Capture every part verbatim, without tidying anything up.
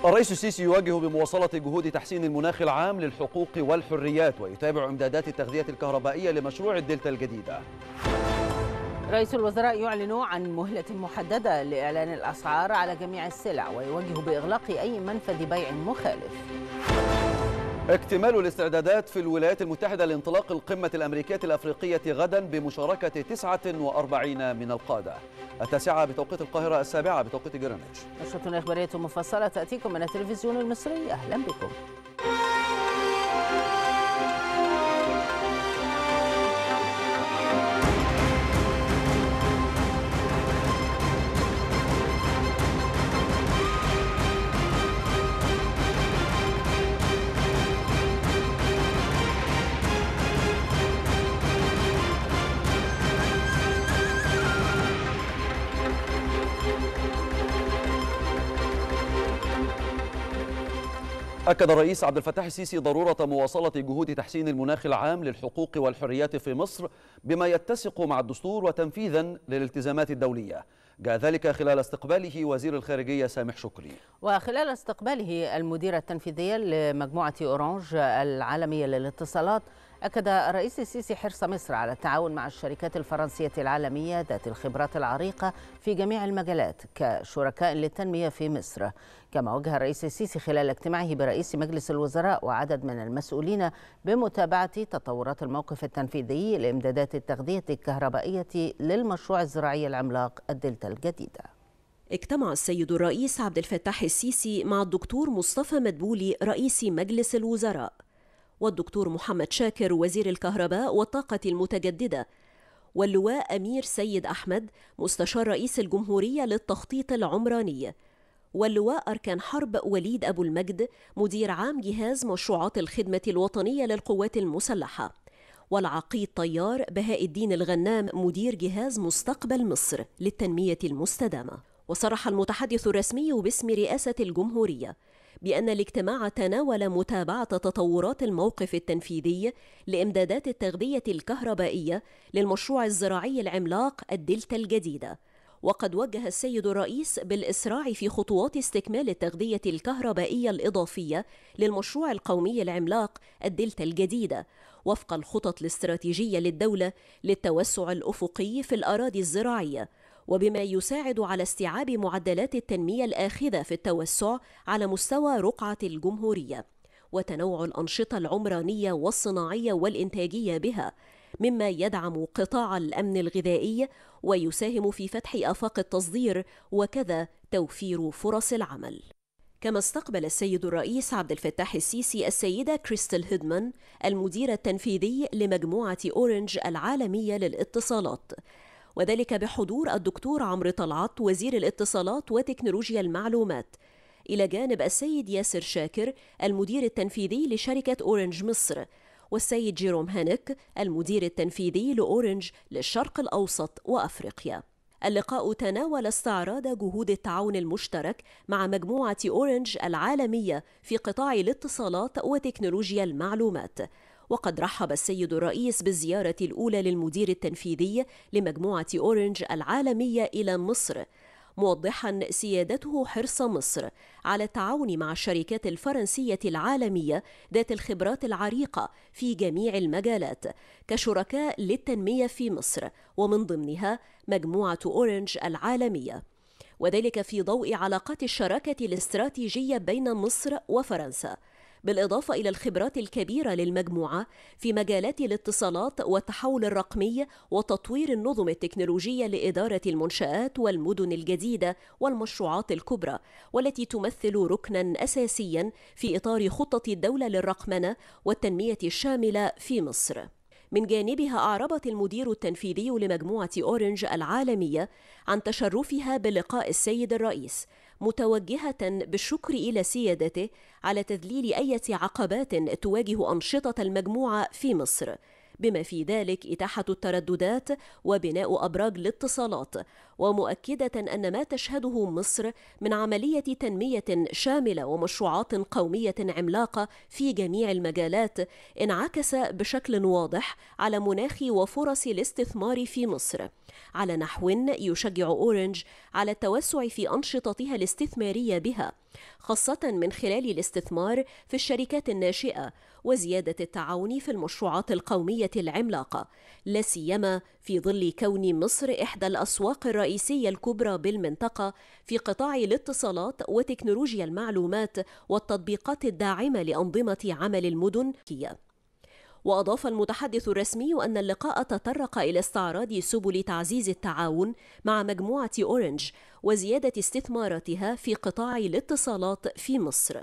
الرئيس السيسي يواجه بمواصلة جهود تحسين المناخ العام للحقوق والحريات، ويتابع إمدادات التغذية الكهربائية لمشروع الدلتا الجديدة. رئيس الوزراء يعلن عن مهلة محددة لإعلان الأسعار على جميع السلع، ويوجه بإغلاق أي منفذ بيع مخالف. اكتمال الاستعدادات في الولايات المتحدة لانطلاق القمة الأمريكية الأفريقية غدا بمشاركة تسعة وأربعين من القادة. التاسعة بتوقيت القاهرة، السابعة بتوقيت جرينتش. نشرة إخبارية مفصلة تأتيكم من التلفزيون المصري، أهلا بكم. أكد الرئيس عبد الفتاح السيسي ضرورة مواصلة جهود تحسين المناخ العام للحقوق والحريات في مصر بما يتسق مع الدستور وتنفيذا للالتزامات الدولية. جاء ذلك خلال استقباله وزير الخارجية سامح شكري. وخلال استقباله المديرة التنفيذية لمجموعة أورانج العالمية للاتصالات، أكد الرئيس السيسي حرص مصر على التعاون مع الشركات الفرنسية العالمية ذات الخبرات العريقة في جميع المجالات كشركاء للتنمية في مصر. كما وجه الرئيس السيسي خلال اجتماعه برئيس مجلس الوزراء وعدد من المسؤولين بمتابعة تطورات الموقف التنفيذي لإمدادات التغذية الكهربائية للمشروع الزراعي العملاق الدلتا الجديدة. اجتمع السيد الرئيس عبد الفتاح السيسي مع الدكتور مصطفى مدبولي رئيس مجلس الوزراء، والدكتور محمد شاكر وزير الكهرباء والطاقة المتجددة، واللواء أمير سيد أحمد مستشار رئيس الجمهورية للتخطيط العمراني، واللواء أركان حرب وليد أبو المجد مدير عام جهاز مشروعات الخدمة الوطنية للقوات المسلحة، والعقيد طيار بهاء الدين الغنام مدير جهاز مستقبل مصر للتنمية المستدامة. وصرح المتحدث الرسمي باسم رئاسة الجمهورية بأن الاجتماع تناول متابعة تطورات الموقف التنفيذي لإمدادات التغذية الكهربائية للمشروع الزراعي العملاق الدلتا الجديدة. وقد وجه السيد الرئيس بالإسراع في خطوات استكمال التغذية الكهربائية الإضافية للمشروع القومي العملاق الدلتا الجديدة وفق الخطط الاستراتيجية للدولة للتوسع الأفقي في الأراضي الزراعية، وبما يساعد على استيعاب معدلات التنمية الآخذة في التوسع على مستوى رقعة الجمهورية، وتنوع الأنشطة العمرانية والصناعية والإنتاجية بها، مما يدعم قطاع الأمن الغذائي ويساهم في فتح آفاق التصدير وكذا توفير فرص العمل. كما استقبل السيد الرئيس عبد الفتاح السيسي السيدة كريستال هيدمان المدير التنفيذي لمجموعة أورنج العالمية للاتصالات، وذلك بحضور الدكتور عمرو طلعت وزير الاتصالات وتكنولوجيا المعلومات، إلى جانب السيد ياسر شاكر المدير التنفيذي لشركة أورنج مصر، والسيد جيروم هانك المدير التنفيذي لأورنج للشرق الأوسط وأفريقيا. اللقاء تناول استعراض جهود التعاون المشترك مع مجموعة أورنج العالمية في قطاع الاتصالات وتكنولوجيا المعلومات. وقد رحب السيد الرئيس بالزيارة الأولى للمدير التنفيذي لمجموعة أورنج العالمية إلى مصر، موضحا سيادته حرص مصر على التعاون مع الشركات الفرنسية العالمية ذات الخبرات العريقة في جميع المجالات كشركاء للتنمية في مصر، ومن ضمنها مجموعة أورنج العالمية، وذلك في ضوء علاقات الشراكة الاستراتيجية بين مصر وفرنسا، بالإضافة إلى الخبرات الكبيرة للمجموعة في مجالات الاتصالات والتحول الرقمي وتطوير النظم التكنولوجية لإدارة المنشآت والمدن الجديدة والمشروعات الكبرى، والتي تمثل ركناً أساسياً في إطار خطة الدولة للرقمنة والتنمية الشاملة في مصر. من جانبها أعربت المدير التنفيذي لمجموعة أورنج العالمية عن تشرفها بلقاء السيد الرئيس، متوجهة بالشكر إلى سيادته على تذليل أي عقبات تواجه أنشطة المجموعة في مصر، بما في ذلك إتاحة الترددات وبناء أبراج الاتصالات، ومؤكدة أن ما تشهده مصر من عملية تنمية شاملة ومشروعات قومية عملاقة في جميع المجالات انعكس بشكل واضح على مناخ وفرص الاستثمار في مصر، على نحو يشجع أورنج على التوسع في أنشطتها الاستثمارية بها، خاصة من خلال الاستثمار في الشركات الناشئة وزيادة التعاون في المشروعات القومية العملاقة، لا سيما في ظل كون مصر إحدى الأسواق الرئيسية الكبرى بالمنطقة في قطاع الاتصالات وتكنولوجيا المعلومات والتطبيقات الداعمة لأنظمة عمل المدن. وأضاف المتحدث الرسمي أن اللقاء تطرق إلى استعراض سبل تعزيز التعاون مع مجموعة أورنج وزيادة استثماراتها في قطاع الاتصالات في مصر،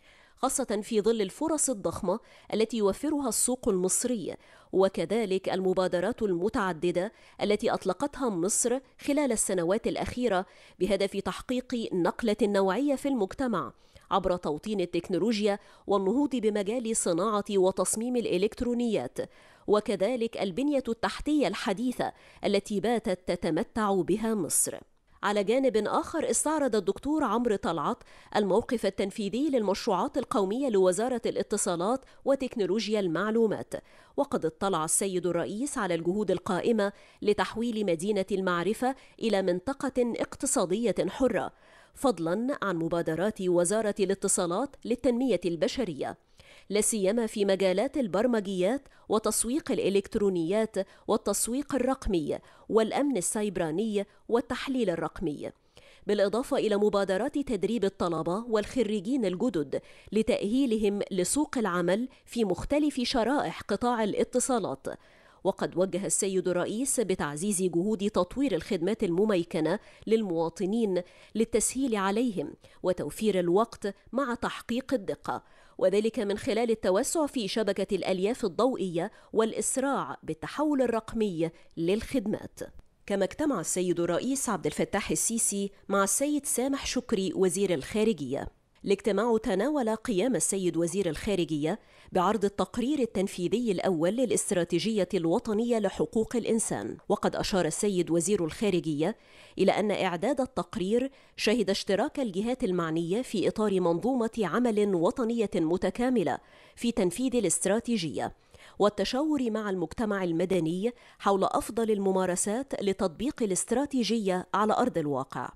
خاصة في ظل الفرص الضخمة التي يوفرها السوق المصري، وكذلك المبادرات المتعددة التي أطلقتها مصر خلال السنوات الأخيرة بهدف تحقيق نقلة نوعية في المجتمع عبر توطين التكنولوجيا والنهوض بمجال صناعة وتصميم الإلكترونيات، وكذلك البنية التحتية الحديثة التي باتت تتمتع بها مصر. على جانب آخر، استعرض الدكتور عمرو طلعت الموقف التنفيذي للمشروعات القومية لوزارة الاتصالات وتكنولوجيا المعلومات، وقد اطلع السيد الرئيس على الجهود القائمة لتحويل مدينة المعرفة إلى منطقة اقتصادية حرة، فضلا عن مبادرات وزارة الاتصالات للتنمية البشرية، لا سيما في مجالات البرمجيات وتسويق الإلكترونيات والتسويق الرقمي والأمن السيبراني والتحليل الرقمي، بالإضافة إلى مبادرات تدريب الطلبة والخريجين الجدد لتأهيلهم لسوق العمل في مختلف شرائح قطاع الاتصالات. وقد وجه السيد الرئيس بتعزيز جهود تطوير الخدمات المميكنة للمواطنين للتسهيل عليهم وتوفير الوقت مع تحقيق الدقة، وذلك من خلال التوسع في شبكة الألياف الضوئية والإسراع بالتحول الرقمي للخدمات. كما اجتمع السيد الرئيس عبد الفتاح السيسي مع السيد سامح شكري وزير الخارجية. الاجتماع تناول قيام السيد وزير الخارجية بعرض التقرير التنفيذي الأول للاستراتيجية الوطنية لحقوق الإنسان، وقد أشار السيد وزير الخارجية إلى أن إعداد التقرير شهد اشتراك الجهات المعنية في إطار منظومة عمل وطنية متكاملة في تنفيذ الاستراتيجية، والتشاور مع المجتمع المدني حول أفضل الممارسات لتطبيق الاستراتيجية على أرض الواقع.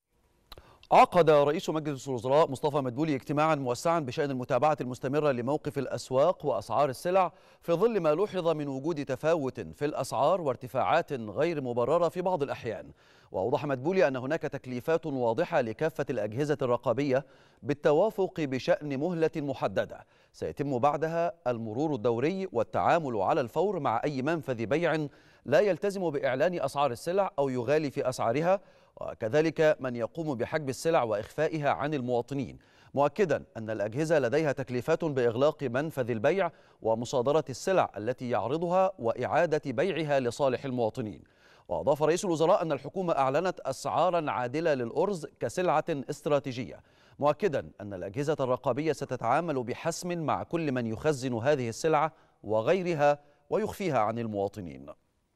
عقد رئيس مجلس الوزراء مصطفى مدبولي اجتماعا موسعا بشأن المتابعة المستمرة لموقف الأسواق وأسعار السلع في ظل ما لوحظ من وجود تفاوت في الأسعار وارتفاعات غير مبررة في بعض الأحيان. وأوضح مدبولي أن هناك تكليفات واضحة لكافة الأجهزة الرقابية بالتوافق بشأن مهلة محددة سيتم بعدها المرور الدوري والتعامل على الفور مع أي منفذ بيع لا يلتزم بإعلان أسعار السلع أو يغالي في أسعارها، وكذلك من يقوم بحجب السلع وإخفائها عن المواطنين، مؤكدا أن الأجهزة لديها تكليفات بإغلاق منفذ البيع ومصادرة السلع التي يعرضها وإعادة بيعها لصالح المواطنين. وأضاف رئيس الوزراء أن الحكومة أعلنت أسعارا عادلة للأرز كسلعة استراتيجية، مؤكدا أن الأجهزة الرقابية ستتعامل بحسم مع كل من يخزن هذه السلعة وغيرها ويخفيها عن المواطنين.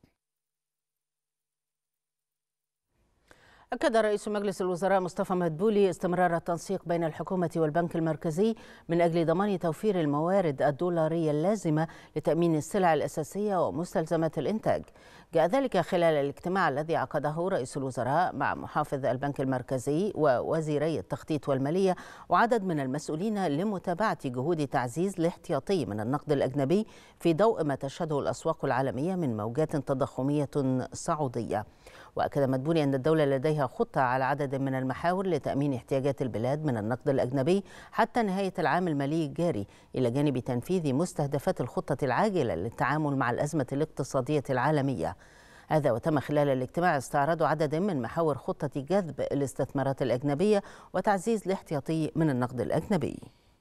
أكد رئيس مجلس الوزراء مصطفى مدبولي استمرار التنسيق بين الحكومة والبنك المركزي من أجل ضمان توفير الموارد الدولارية اللازمة لتأمين السلع الأساسية ومستلزمات الإنتاج. جاء ذلك خلال الاجتماع الذي عقده رئيس الوزراء مع محافظ البنك المركزي ووزيري التخطيط والمالية وعدد من المسؤولين لمتابعة جهود تعزيز الاحتياطي من النقد الأجنبي في ضوء ما تشهده الأسواق العالمية من موجات تضخمية صعودية. وأكد مدبولي أن الدولة لديها خطة على عدد من المحاور لتأمين احتياجات البلاد من النقد الأجنبي حتى نهاية العام المالي الجاري، إلى جانب تنفيذ مستهدفات الخطة العاجلة للتعامل مع الأزمة الاقتصادية العالمية. هذا وتم خلال الاجتماع استعراض عدد من محاور خطة جذب الاستثمارات الأجنبية وتعزيز الاحتياطي من النقد الأجنبي.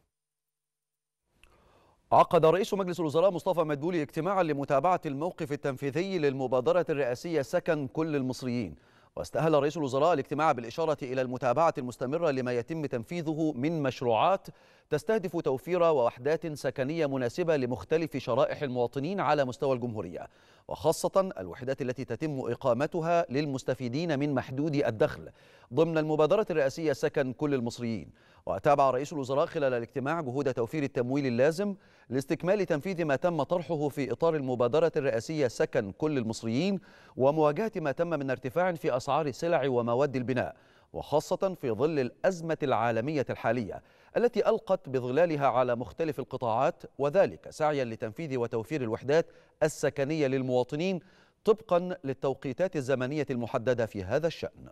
عقد رئيس مجلس الوزراء مصطفى مدبولي اجتماعا لمتابعة الموقف التنفيذي للمبادرة الرئاسية سكن كل المصريين، واستهل رئيس الوزراء الاجتماع بالإشارة إلى المتابعة المستمرة لما يتم تنفيذه من مشروعات تستهدف توفير وحدات سكنية مناسبة لمختلف شرائح المواطنين على مستوى الجمهورية، وخاصة الوحدات التي تتم إقامتها للمستفيدين من محدود الدخل ضمن المبادرة الرئاسية سكن كل المصريين. وتابع رئيس الوزراء خلال الاجتماع جهود توفير التمويل اللازم لاستكمال تنفيذ ما تم طرحه في إطار المبادرة الرئاسية سكن كل المصريين، ومواجهة ما تم من ارتفاع في أسعار سلع ومواد البناء، وخاصة في ظل الأزمة العالمية الحالية التي ألقت بظلالها على مختلف القطاعات، وذلك سعيا لتنفيذ وتوفير الوحدات السكنية للمواطنين طبقا للتوقيتات الزمنية المحددة في هذا الشأن.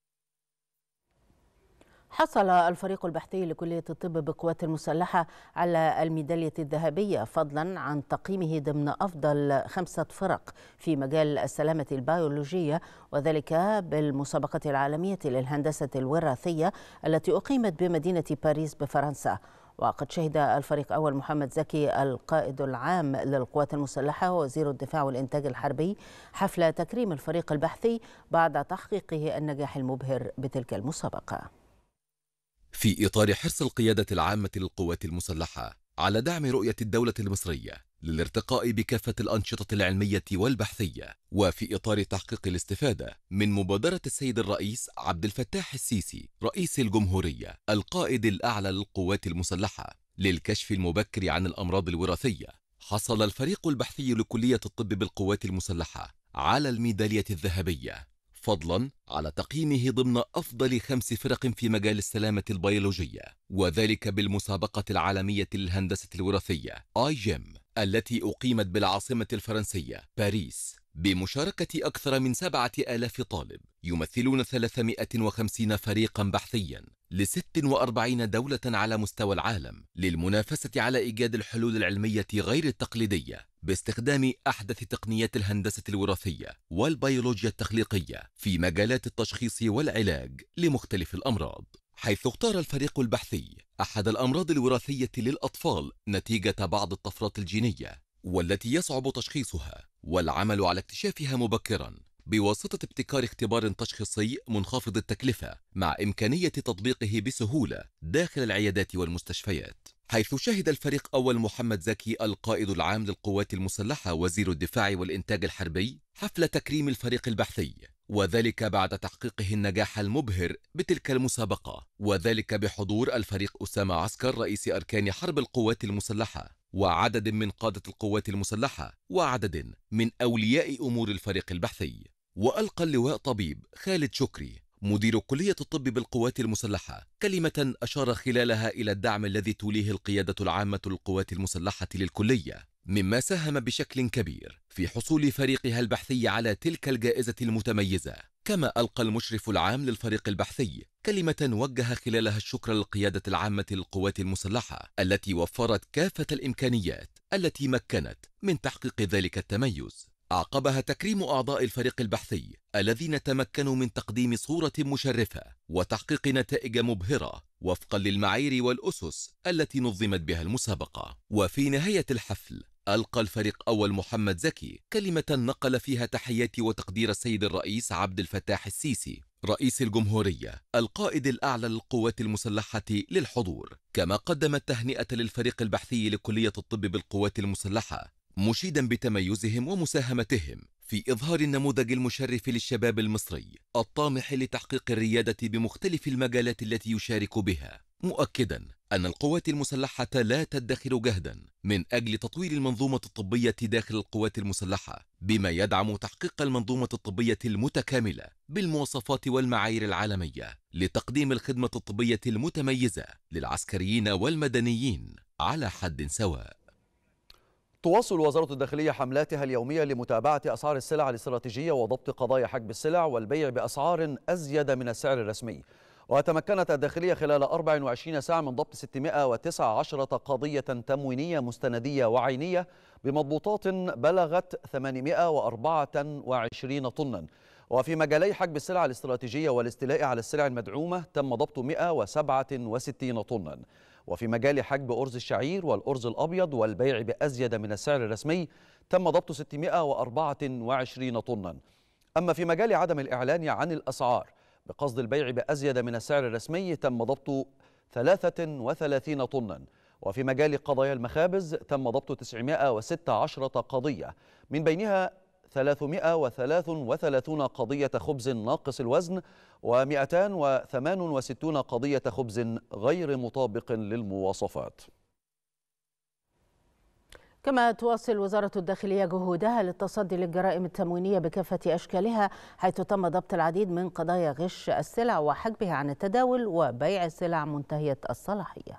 حصل الفريق البحثي لكلية الطب بالقوات المسلحة على الميدالية الذهبية فضلا عن تقييمه ضمن أفضل خمسة فرق في مجال السلامة البيولوجية، وذلك بالمسابقة العالمية للهندسة الوراثية التي أقيمت بمدينة باريس بفرنسا. وقد شهد الفريق أول محمد زكي القائد العام للقوات المسلحة ووزير الدفاع والإنتاج الحربي حفل تكريم الفريق البحثي بعد تحقيقه النجاح المبهر بتلك المسابقة. في إطار حرص القيادة العامة للقوات المسلحة على دعم رؤية الدولة المصرية للارتقاء بكافة الأنشطة العلمية والبحثية، وفي إطار تحقيق الاستفادة من مبادرة السيد الرئيس عبد الفتاح السيسي رئيس الجمهورية القائد الأعلى للقوات المسلحة للكشف المبكر عن الأمراض الوراثية، حصل الفريق البحثي لكلية الطب بالقوات المسلحة على الميدالية الذهبية فضلا على تقييمه ضمن أفضل خمس فرق في مجال السلامة البيولوجية، وذلك بالمسابقة العالمية للهندسة الوراثية آي جيم التي أقيمت بالعاصمة الفرنسية باريس بمشاركة أكثر من سبعة آلاف طالب يمثلون ثلاثمائة وخمسين فريقا بحثيا لست وأربعين دولة على مستوى العالم للمنافسة على إيجاد الحلول العلمية غير التقليدية باستخدام أحدث تقنيات الهندسة الوراثية والبيولوجيا التخليقية في مجالات التشخيص والعلاج لمختلف الأمراض، حيث اختار الفريق البحثي أحد الأمراض الوراثية للأطفال نتيجة بعض الطفرات الجينية والتي يصعب تشخيصها والعمل على اكتشافها مبكرا بواسطة ابتكار اختبار تشخيصي منخفض التكلفة مع إمكانية تطبيقه بسهولة داخل العيادات والمستشفيات، حيث شهد الفريق أول محمد زكي القائد العام للقوات المسلحة وزير الدفاع والإنتاج الحربي حفل تكريم الفريق البحثي، وذلك بعد تحقيقه النجاح المبهر بتلك المسابقة، وذلك بحضور الفريق أسامة عسكر رئيس أركان حرب القوات المسلحة وعدد من قادة القوات المسلحة وعدد من أولياء أمور الفريق البحثي. وألقى اللواء طبيب خالد شكري مدير كلية الطب بالقوات المسلحة كلمة أشار خلالها إلى الدعم الذي توليه القيادة العامة للقوات المسلحة للكلية، مما ساهم بشكل كبير في حصول فريقها البحثي على تلك الجائزة المتميزة. كما ألقى المشرف العام للفريق البحثي كلمة وجه خلالها الشكر للقيادة العامة للقوات المسلحة التي وفرت كافة الإمكانيات التي مكنت من تحقيق ذلك التميز. أعقبها تكريم أعضاء الفريق البحثي الذين تمكنوا من تقديم صورة مشرفة وتحقيق نتائج مبهرة وفقا للمعايير والأسس التي نظمت بها المسابقة. وفي نهاية الحفل ألقى الفريق أول محمد زكي كلمة نقل فيها تحيات وتقدير السيد الرئيس عبد الفتاح السيسي رئيس الجمهورية القائد الأعلى للقوات المسلحة للحضور، كما قدم التهنئة للفريق البحثي لكلية الطب بالقوات المسلحة مشيدا بتميزهم ومساهمتهم في إظهار النموذج المشرف للشباب المصري الطامح لتحقيق الريادة بمختلف المجالات التي يشارك بها، مؤكدا أن القوات المسلحة لا تدخر جهدا من أجل تطوير المنظومة الطبية داخل القوات المسلحة بما يدعم تحقيق المنظومة الطبية المتكاملة بالمواصفات والمعايير العالمية لتقديم الخدمة الطبية المتميزة للعسكريين والمدنيين على حد سواء. تواصل وزارة الداخلية حملاتها اليومية لمتابعة أسعار السلع الاستراتيجية وضبط قضايا حجب السلع والبيع بأسعار أزيد من السعر الرسمي. وتمكنت الداخلية خلال أربع وعشرين ساعة من ضبط ستمائة وتسعة عشر قضية تموينية مستندية وعينية بمضبوطات بلغت ثمانمائة وأربعة وعشرين طنا. وفي مجالي حجب السلع الاستراتيجية والاستيلاء على السلع المدعومة تم ضبط مائة وسبعة وستين طنا. وفي مجال حجب أرز الشعير والأرز الأبيض والبيع بأزيد من السعر الرسمي تم ضبط ستمائة وأربعة وعشرين طنا. أما في مجال عدم الإعلان عن الأسعار بقصد البيع بأزيد من السعر الرسمي تم ضبط ثلاثة وثلاثين طنا. وفي مجال قضايا المخابز تم ضبط تسعمائة وستة عشر قضية، من بينها ثلاثمائة وثلاثة وثلاثين قضية خبز ناقص الوزن ومئتان وثمانية وستين قضية خبز غير مطابق للمواصفات. كما تواصل وزارة الداخلية جهودها للتصدي للجرائم التموينية بكافة أشكالها، حيث تم ضبط العديد من قضايا غش السلع وحجبها عن التداول وبيع السلع منتهية الصلاحية.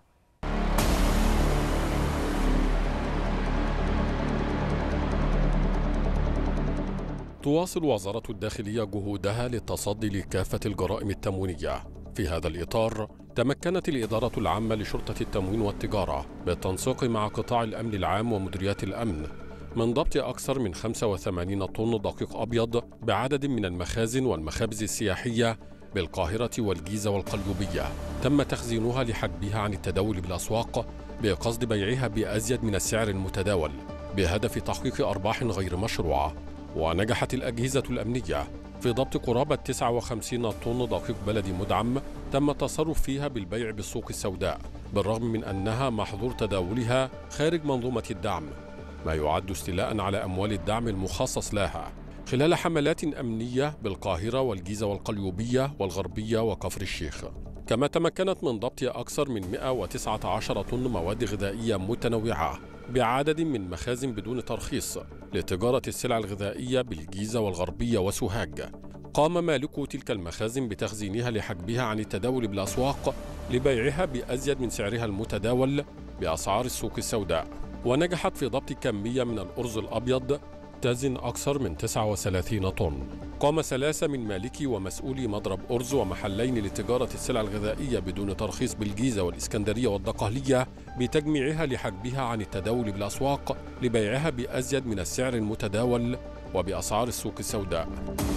تواصل وزارة الداخلية جهودها للتصدي لكافة الجرائم التموينية. في هذا الإطار تمكنت الإدارة العامة لشرطة التموين والتجارة بالتنسيق مع قطاع الأمن العام ومديريات الأمن من ضبط أكثر من خمسة وثمانين طن دقيق أبيض بعدد من المخازن والمخابز السياحية بالقاهرة والجيزة والقليوبية، تم تخزينها لحجبها عن التداول بالأسواق بقصد بيعها بأزيد من السعر المتداول بهدف تحقيق أرباح غير مشروعة. ونجحت الأجهزة الأمنية في ضبط قرابة تسعة وخمسين طن دقيق بلدي مدعم تم التصرف فيها بالبيع بالسوق السوداء، بالرغم من أنها محظور تداولها خارج منظومة الدعم، ما يعد استيلاء على أموال الدعم المخصص لها، خلال حملات أمنية بالقاهرة والجيزة والقليوبية والغربية وكفر الشيخ. كما تمكنت من ضبط أكثر من مئة وتسعة عشر طن مواد غذائية متنوعة بعدد من مخازن بدون ترخيص لتجارة السلع الغذائية بالجيزة والغربية وسوهاج. قام مالكو تلك المخازن بتخزينها لحجبها عن التداول بالأسواق لبيعها بأزيد من سعرها المتداول بأسعار السوق السوداء. ونجحت في ضبط كمية من الأرز الأبيض تزن أكثر من تسعة وثلاثين طن. قام ثلاثة من مالكي ومسؤولي مضرب أرز ومحلين لتجارة السلع الغذائية بدون ترخيص بالجيزة والإسكندرية والدقهلية بتجميعها لحجبها عن التداول بالأسواق لبيعها بأزيد من السعر المتداول وبأسعار السوق السوداء.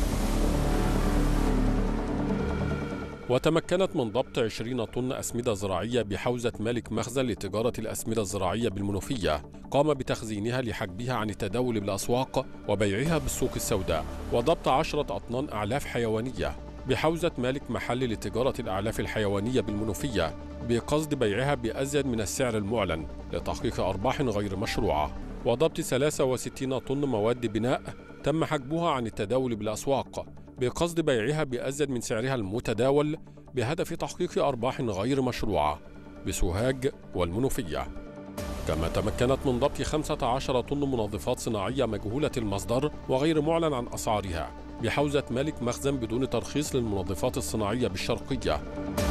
وتمكنت من ضبط عشرين طن أسمدة زراعية بحوزة مالك مخزن لتجارة الأسمدة الزراعية بالمنوفية، قام بتخزينها لحجبها عن التداول بالأسواق وبيعها بالسوق السوداء. وضبط عشرة أطنان أعلاف حيوانية بحوزة مالك محل لتجارة الأعلاف الحيوانية بالمنوفية بقصد بيعها بأزيد من السعر المعلن لتحقيق أرباح غير مشروعة. وضبط ثلاثة وستين طن مواد بناء تم حجبها عن التداول بالأسواق بقصد بيعها بأزيد من سعرها المتداول بهدف تحقيق أرباح غير مشروعة بسوهاج والمنوفية. كما تمكنت من ضبط خمسة عشر طن منظفات صناعية مجهولة المصدر وغير معلن عن أسعارها بحوزة مالك مخزن بدون ترخيص للمنظفات الصناعية بالشرقية.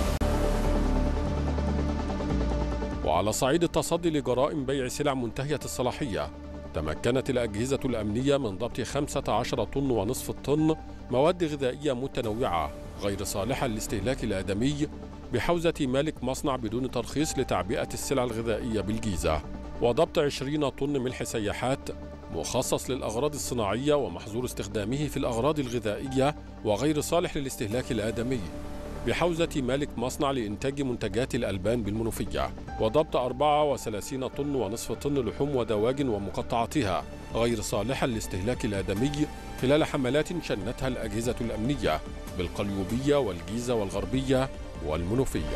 وعلى صعيد التصدي لجرائم بيع سلع منتهية الصلاحية، تمكنت الأجهزة الأمنية من ضبط خمسة عشر طن ونصف الطن مواد غذائية متنوعة غير صالحة للاستهلاك الآدمي بحوزة مالك مصنع بدون ترخيص لتعبئة السلع الغذائية بالجيزة. وضبط عشرين طن ملح سياحات مخصص للأغراض الصناعية ومحظور استخدامه في الأغراض الغذائية وغير صالح للاستهلاك الآدمي بحوزة مالك مصنع لإنتاج منتجات الألبان بالمنوفية. وضبط أربعة وثلاثين طن ونصف طن لحوم ودواجن ومقطعاتها غير صالحة للاستهلاك الآدمي خلال حملات شنتها الأجهزة الأمنية بالقليوبية والجيزة والغربية والمنوفية.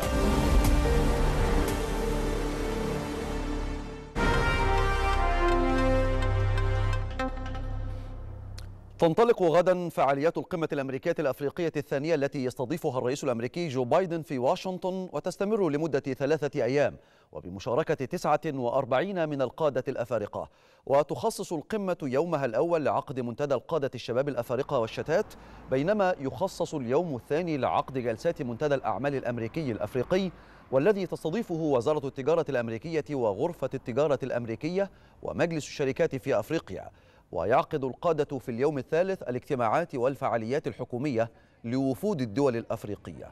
تنطلق غدا فعاليات القمة الأمريكية الأفريقية الثانية التي يستضيفها الرئيس الأمريكي جو بايدن في واشنطن، وتستمر لمدة ثلاثة أيام وبمشاركة تسعة وأربعين من القادة الأفارقة. وتخصص القمة يومها الأول لعقد منتدى القادة الشباب الأفارقة والشتات، بينما يخصص اليوم الثاني لعقد جلسات منتدى الأعمال الأمريكي الأفريقي، والذي تستضيفه وزارة التجارة الأمريكية وغرفة التجارة الأمريكية ومجلس الشركات في أفريقيا. ويعقد القادة في اليوم الثالث الاجتماعات والفعاليات الحكومية لوفود الدول الأفريقية.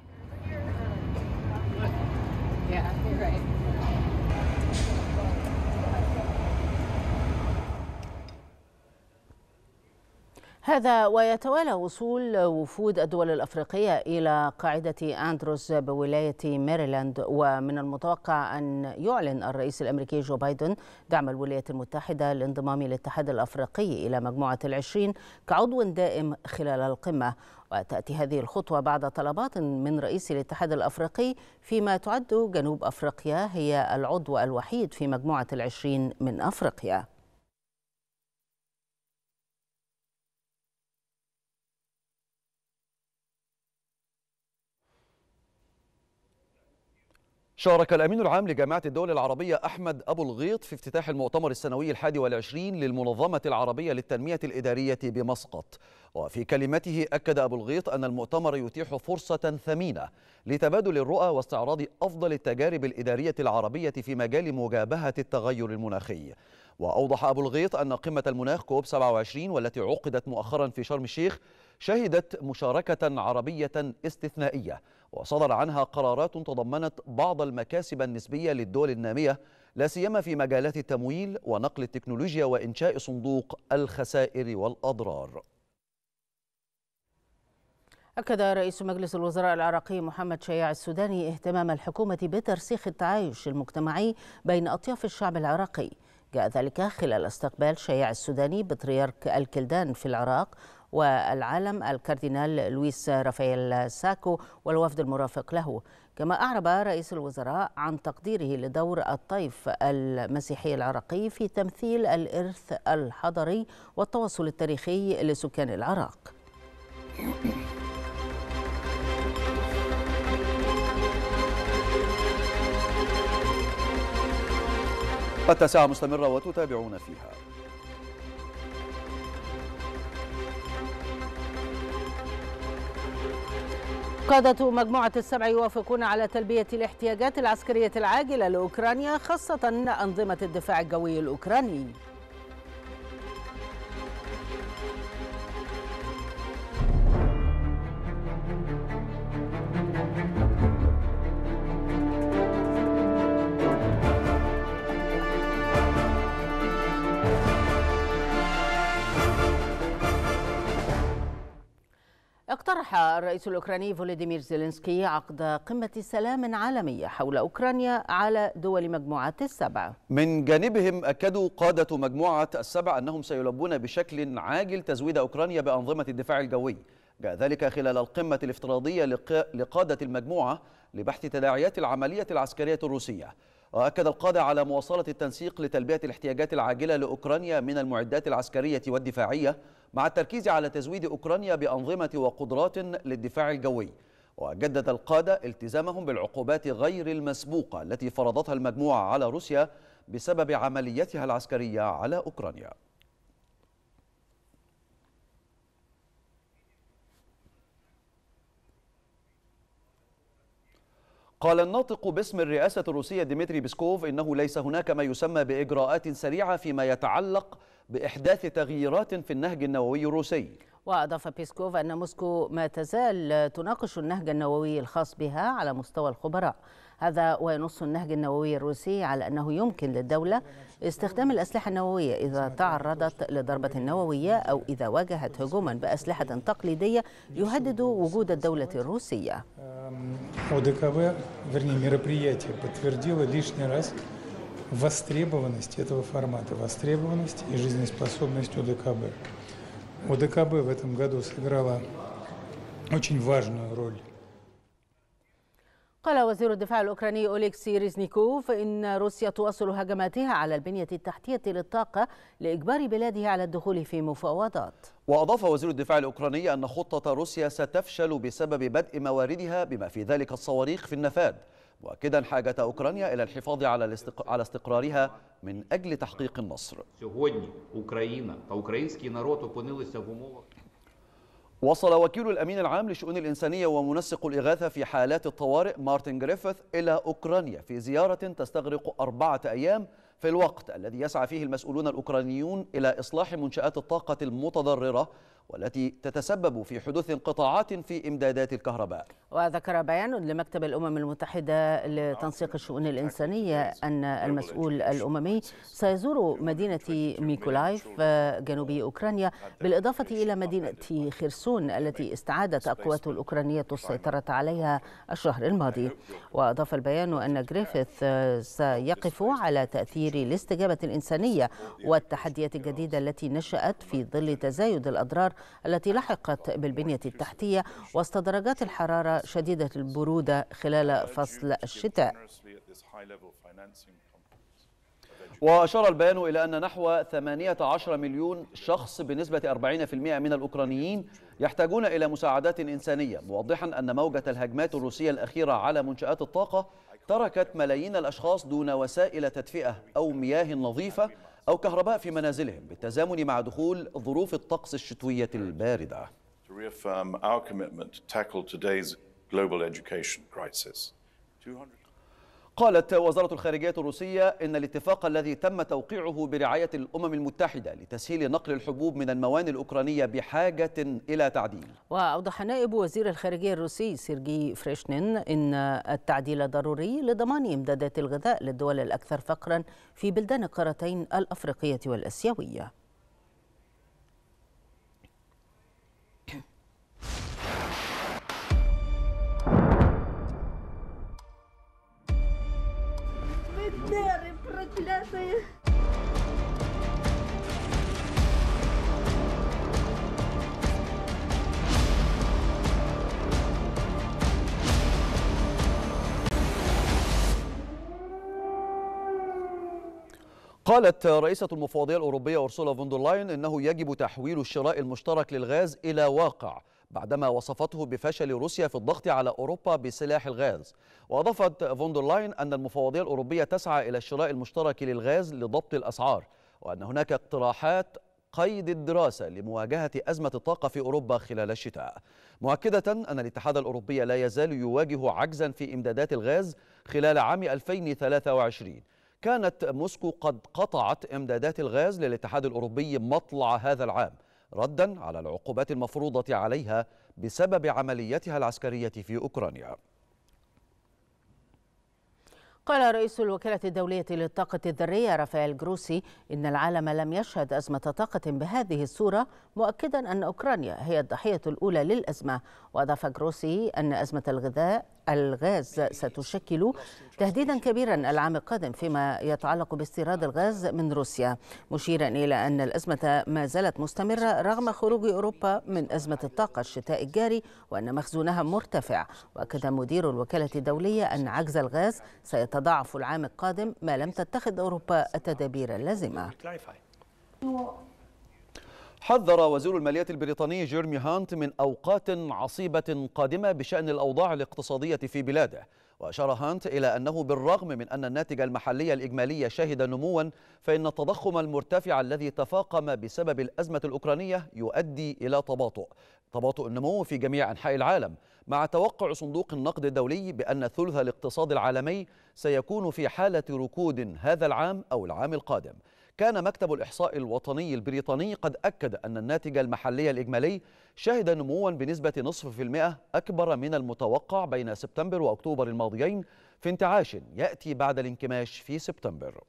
هذا ويتوالى وصول وفود الدول الأفريقية إلى قاعدة أندروز بولاية ميريلاند، ومن المتوقع أن يعلن الرئيس الأمريكي جو بايدن دعم الولايات المتحدة لانضمام الاتحاد الأفريقي إلى مجموعة العشرين كعضو دائم خلال القمة. وتأتي هذه الخطوة بعد طلبات من رئيس الاتحاد الأفريقي، فيما تعد جنوب أفريقيا هي العضو الوحيد في مجموعة العشرين من أفريقيا. شارك الأمين العام لجامعة الدول العربية أحمد أبو الغيط في افتتاح المؤتمر السنوي الحادي والعشرين للمنظمة العربية للتنمية الإدارية بمسقط. وفي كلمته أكد أبو الغيط أن المؤتمر يتيح فرصة ثمينة لتبادل الرؤى واستعراض أفضل التجارب الإدارية العربية في مجال مجابهة التغير المناخي. وأوضح أبو الغيط أن قمة المناخ كوب سبعة وعشرين والتي عقدت مؤخرا في شرم الشيخ شهدت مشاركة عربية استثنائية، وصدر عنها قرارات تضمنت بعض المكاسب النسبية للدول النامية، لا سيما في مجالات التمويل ونقل التكنولوجيا وإنشاء صندوق الخسائر والأضرار. أكد رئيس مجلس الوزراء العراقي محمد شياع السوداني اهتمام الحكومة بترسيخ التعايش المجتمعي بين أطياف الشعب العراقي. جاء ذلك خلال استقبال شياع السوداني بطريرك الكلدان في العراق والعالم الكاردينال لويس رافائيل ساكو والوفد المرافق له. كما أعرب رئيس الوزراء عن تقديره لدور الطيف المسيحي العراقي في تمثيل الإرث الحضاري والتواصل التاريخي لسكان العراق. التاسعة مستمرة وتتابعون فيها. قادة مجموعة السبع يوافقون على تلبية الاحتياجات العسكرية العاجلة لأوكرانيا، خاصة أنظمة الدفاع الجوي الأوكراني. اقترح الرئيس الأوكراني فولوديمير زيلينسكي عقد قمة سلام عالمية حول أوكرانيا على دول مجموعة السبع. من جانبهم أكدوا قادة مجموعة السبع أنهم سيلبون بشكل عاجل تزويد أوكرانيا بأنظمة الدفاع الجوي. جاء ذلك خلال القمة الافتراضية لقادة المجموعة لبحث تداعيات العملية العسكرية الروسية. وأكد القادة على مواصلة التنسيق لتلبية الاحتياجات العاجلة لأوكرانيا من المعدات العسكرية والدفاعية، مع التركيز على تزويد أوكرانيا بأنظمة وقدرات للدفاع الجوي. وجدد القادة التزامهم بالعقوبات غير المسبوقة التي فرضتها المجموعة على روسيا بسبب عمليتها العسكرية على أوكرانيا. قال الناطق باسم الرئاسة الروسية ديمتري بيسكوف إنه ليس هناك ما يسمى بإجراءات سريعة فيما يتعلق بإحداث تغييرات في النهج النووي الروسي. وأضاف بيسكوف أن موسكو ما تزال تناقش النهج النووي الخاص بها على مستوى الخبراء. هذا وينص النهج النووي الروسي على أنه يمكن للدولة استخدام الأسلحة النووية إذا تعرضت لضربة نووية أو إذا واجهت هجوما بأسلحة تقليدية يهدد وجود الدولة الروسية. ОДКБ, вернее, мероприятие подтвердило лишний раз востребованность этого формата, востребованность и жизнеспособность ОДКБ. ОДКБ в этом году сыграла очень важную роль. قال وزير الدفاع الأوكراني أوليكسي ريزنيكوف إن روسيا تواصل هجماتها على البنية التحتية للطاقة لإجبار بلاده على الدخول في مفاوضات. وأضاف وزير الدفاع الأوكراني أن خطة روسيا ستفشل بسبب بدء مواردها بما في ذلك الصواريخ في النفاذ، مؤكدا حاجة أوكرانيا إلى الحفاظ على على استقرارها من أجل تحقيق النصر. وصل وكيل الأمين العام للشؤون الإنسانية ومنسق الإغاثة في حالات الطوارئ مارتن جريفيث إلى أوكرانيا في زيارة تستغرق أربعة أيام، في الوقت الذي يسعى فيه المسؤولون الأوكرانيون إلى إصلاح منشآت الطاقة المتضررة والتي تتسبب في حدوث انقطاعات في إمدادات الكهرباء. وذكر بيان لمكتب الأمم المتحدة لتنسيق الشؤون الإنسانية أن المسؤول الأممي سيزور مدينة ميكولايف جنوبي أوكرانيا، بالإضافة إلى مدينة خرسون التي استعادت القوات الأوكرانية السيطرة عليها الشهر الماضي. وأضاف البيان أن غريفيث سيقف على تأثير الاستجابة الإنسانية والتحديات الجديدة التي نشأت في ظل تزايد الأضرار التي لحقت بالبنية التحتية وسط درجات الحرارة شديدة البرودة خلال فصل الشتاء. وأشار البيان إلى أن نحو ثمانية عشر مليون شخص بنسبة أربعين بالمئة من الأوكرانيين يحتاجون إلى مساعدات إنسانية، موضحا أن موجة الهجمات الروسية الأخيرة على منشآت الطاقة تركت ملايين الأشخاص دون وسائل تدفئة أو مياه نظيفة أو كهرباء في منازلهم، بالتزامن مع دخول ظروف الطقس الشتوية الباردة. قالت وزارة الخارجية الروسية إن الاتفاق الذي تم توقيعه برعاية الأمم المتحدة لتسهيل نقل الحبوب من الموانئ الأوكرانية بحاجة إلى تعديل. وأوضح نائب وزير الخارجية الروسي سيرجي فريشنين إن التعديل ضروري لضمان إمدادات الغذاء للدول الأكثر فقرا في بلدان القارتين الأفريقية والآسيوية. قالت رئيسة المفوضية الأوروبية أورسولا فون دير لاين إنه يجب تحويل الشراء المشترك للغاز إلى واقع، بعدما وصفته بفشل روسيا في الضغط على أوروبا بسلاح الغاز. وأضافت فون دير لاين أن المفوضية الأوروبية تسعى إلى الشراء المشترك للغاز لضبط الأسعار، وأن هناك اقتراحات قيد الدراسة لمواجهة أزمة الطاقة في أوروبا خلال الشتاء، مؤكدة أن الاتحاد الأوروبي لا يزال يواجه عجزا في إمدادات الغاز خلال عام ألفين وثلاثة وعشرين. كانت موسكو قد قطعت إمدادات الغاز للاتحاد الأوروبي مطلع هذا العام، ردا على العقوبات المفروضة عليها بسبب عملياتها العسكرية في أوكرانيا. قال رئيس الوكالة الدولية للطاقة الذرية رافائيل جروسي إن العالم لم يشهد أزمة طاقة بهذه الصورة، مؤكدا أن أوكرانيا هي الضحية الأولى للأزمة. وأضاف جروسي أن أزمة الغذاء الغاز ستشكل تهديدا كبيرا العام القادم فيما يتعلق باستيراد الغاز من روسيا، مشيرا إلى أن الأزمة ما زالت مستمرة رغم خروج أوروبا من أزمة الطاقة الشتاء الجاري، وأن مخزونها مرتفع. وأكد مدير الوكالة الدولية أن عجز الغاز سيتضاعف العام القادم ما لم تتخذ أوروبا التدابير اللازمة. حذر وزير المالية البريطاني جيرمي هانت من أوقات عصيبة قادمة بشأن الأوضاع الاقتصادية في بلاده. وأشار هانت إلى أنه بالرغم من أن الناتج المحلي الإجمالي شهد نموا، فإن التضخم المرتفع الذي تفاقم بسبب الأزمة الأوكرانية يؤدي إلى تباطؤ تباطؤ النمو في جميع أنحاء العالم، مع توقع صندوق النقد الدولي بأن ثلث الاقتصاد العالمي سيكون في حالة ركود هذا العام أو العام القادم. كان مكتب الإحصاء الوطني البريطاني قد أكد أن الناتج المحلي الإجمالي شهد نموا بنسبة نصف في المئة أكبر من المتوقع بين سبتمبر وأكتوبر الماضيين، في انتعاش يأتي بعد الانكماش في سبتمبر.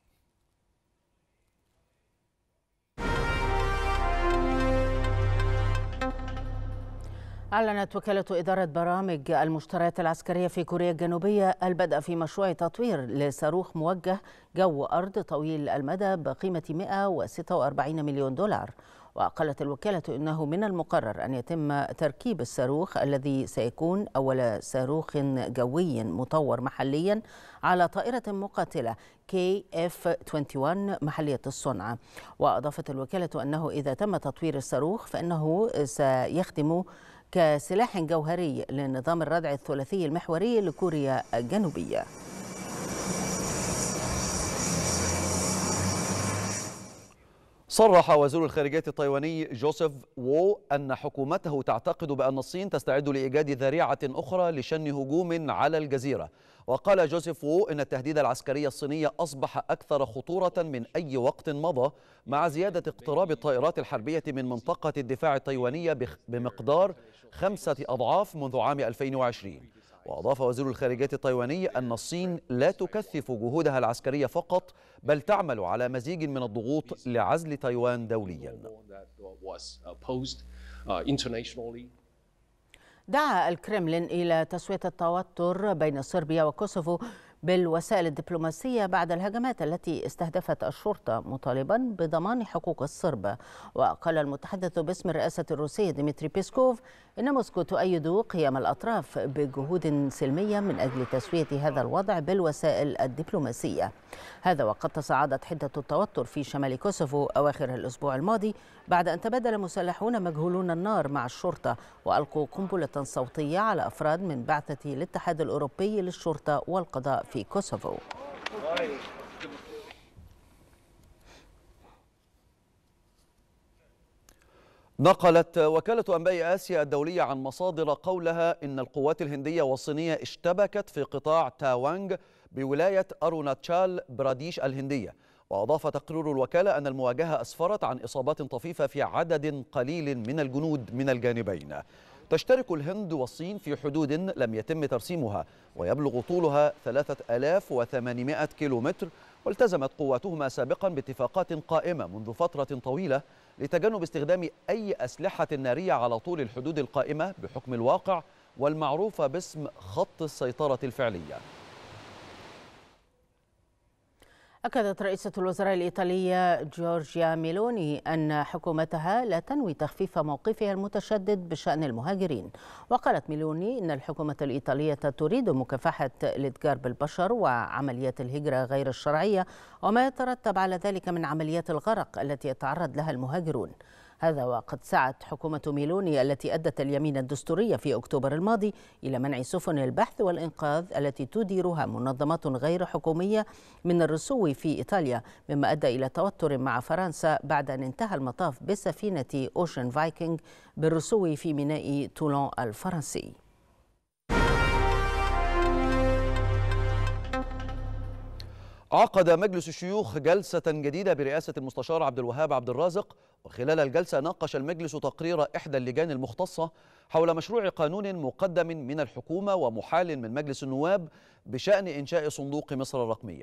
أعلنت وكالة إدارة برامج المشتريات العسكرية في كوريا الجنوبية البدء في مشروع تطوير لصاروخ موجه جو أرض طويل المدى بقيمة مئة وستة وأربعين مليون دولار. وقالت الوكالة إنه من المقرر أن يتم تركيب الصاروخ الذي سيكون أول صاروخ جوي مطور محليا على طائرة مقاتلة كي إف واحد وعشرين محلية الصنع. وأضافت الوكالة أنه إذا تم تطوير الصاروخ فإنه سيخدم كسلاح جوهري لنظام الردع الثلاثي المحوري لكوريا الجنوبية. صرح وزير الخارجية التايواني جوزيف وو أن حكومته تعتقد بأن الصين تستعد لإيجاد ذريعة أخرى لشن هجوم على الجزيرة. وقال جوزيف وو إن التهديد العسكري الصيني أصبح أكثر خطورة من أي وقت مضى مع زيادة اقتراب الطائرات الحربية من منطقة الدفاع التايوانية بمقدار خمسة أضعاف منذ عام ألفين وعشرين. وأضاف وزير الخارجية التايواني أن الصين لا تكثف جهودها العسكرية فقط بل تعمل على مزيج من الضغوط لعزل تايوان دوليا. دعا الكرملين إلى تسوية التوتر بين صربيا وكوسوفو بالوسائل الدبلوماسية بعد الهجمات التي استهدفت الشرطة، مطالبا بضمان حقوق الصرب. وقال المتحدث باسم الرئاسة الروسية ديمتري بيسكوف إن موسكو تؤيد قيام الأطراف بجهود سلمية من أجل تسوية هذا الوضع بالوسائل الدبلوماسية. هذا وقد تصاعدت حدة التوتر في شمال كوسوفو أواخر الأسبوع الماضي بعد أن تبادل مسلحون مجهولون النار مع الشرطة وألقوا قنبلة صوتية على أفراد من بعثة الاتحاد الأوروبي للشرطة والقضاء في كوسوفو. نقلت وكالة أنباء آسيا الدولية عن مصادر قولها إن القوات الهندية والصينية اشتبكت في قطاع تاوانغ بولاية أروناتشال براديش الهندية. وأضاف تقرير الوكالة أن المواجهة أسفرت عن إصابات طفيفة في عدد قليل من الجنود من الجانبين. تشترك الهند والصين في حدود لم يتم ترسيمها ويبلغ طولها ثلاثة آلاف وثمانمائة كيلومتر، والتزمت قواتهما سابقا باتفاقات قائمة منذ فترة طويلة لتجنب استخدام أي أسلحة نارية على طول الحدود القائمة بحكم الواقع والمعروفة باسم خط السيطرة الفعلية. أكدت رئيسة الوزراء الإيطالية جورجيا ميلوني أن حكومتها لا تنوي تخفيف موقفها المتشدد بشأن المهاجرين. وقالت ميلوني إن الحكومة الإيطالية تريد مكافحة الإتجار بالبشر وعمليات الهجرة غير الشرعية وما يترتب على ذلك من عمليات الغرق التي يتعرض لها المهاجرون. هذا وقد سعت حكومة ميلوني التي أدت اليمين الدستورية في أكتوبر الماضي إلى منع سفن البحث والإنقاذ التي تديرها منظمات غير حكومية من الرسو في إيطاليا، مما أدى إلى توتر مع فرنسا بعد أن انتهى المطاف بسفينة أوشن فايكنج بالرسو في ميناء تولون الفرنسي. عقد مجلس الشيوخ جلسة جديدة برئاسة المستشار عبد الوهاب عبد الرازق، وخلال الجلسة ناقش المجلس تقرير إحدى اللجان المختصة حول مشروع قانون مقدم من الحكومة ومحال من مجلس النواب بشأن إنشاء صندوق مصر الرقمية.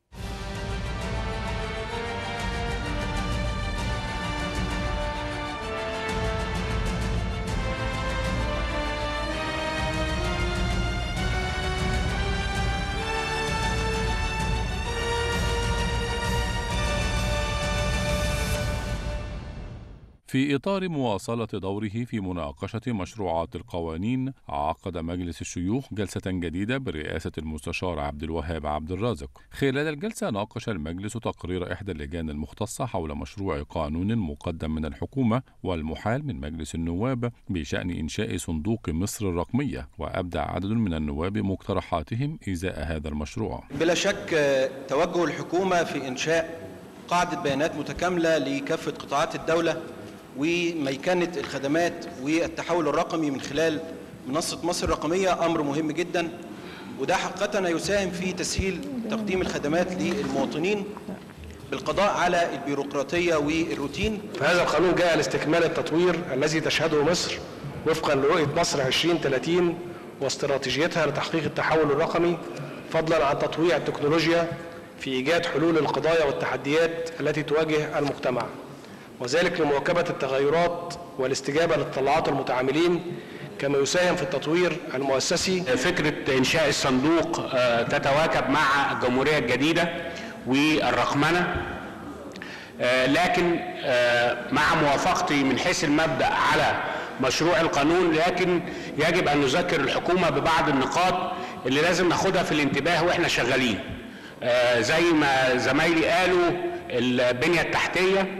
في إطار مواصلة دوره في مناقشة مشروعات القوانين، عقد مجلس الشيوخ جلسة جديدة برئاسة المستشار عبد الوهاب عبد الرازق. خلال الجلسة ناقش المجلس تقرير إحدى اللجان المختصة حول مشروع قانون مقدم من الحكومة والمحال من مجلس النواب بشأن إنشاء صندوق مصر الرقمية، وأبدى عدد من النواب مقترحاتهم إزاء هذا المشروع. بلا شك توجه الحكومة في إنشاء قاعدة بيانات متكاملة لكافة قطاعات الدولة وميكنة الخدمات والتحول الرقمي من خلال منصة مصر الرقمية أمر مهم جدا، وده حقيقة يساهم في تسهيل تقديم الخدمات للمواطنين بالقضاء على البيروقراطية والروتين. فهذا القانون جاء لاستكمال التطوير الذي تشهده مصر وفقا لرؤية مصر عشرين ثلاثين واستراتيجيتها لتحقيق التحول الرقمي، فضلا عن تطويع التكنولوجيا في إيجاد حلول القضايا والتحديات التي تواجه المجتمع، وذلك لمواكبة التغيرات والاستجابة لتطلعات المتعاملين، كما يساهم في التطوير المؤسسي. فكرة إنشاء الصندوق تتواكب مع الجمهورية الجديدة والرقمنة، لكن مع موافقتي من حيث المبدأ على مشروع القانون، لكن يجب أن نذكر الحكومة ببعض النقاط اللي لازم ناخدها في الانتباه وإحنا شغالين. زي ما زمايلي قالوا، البنية التحتية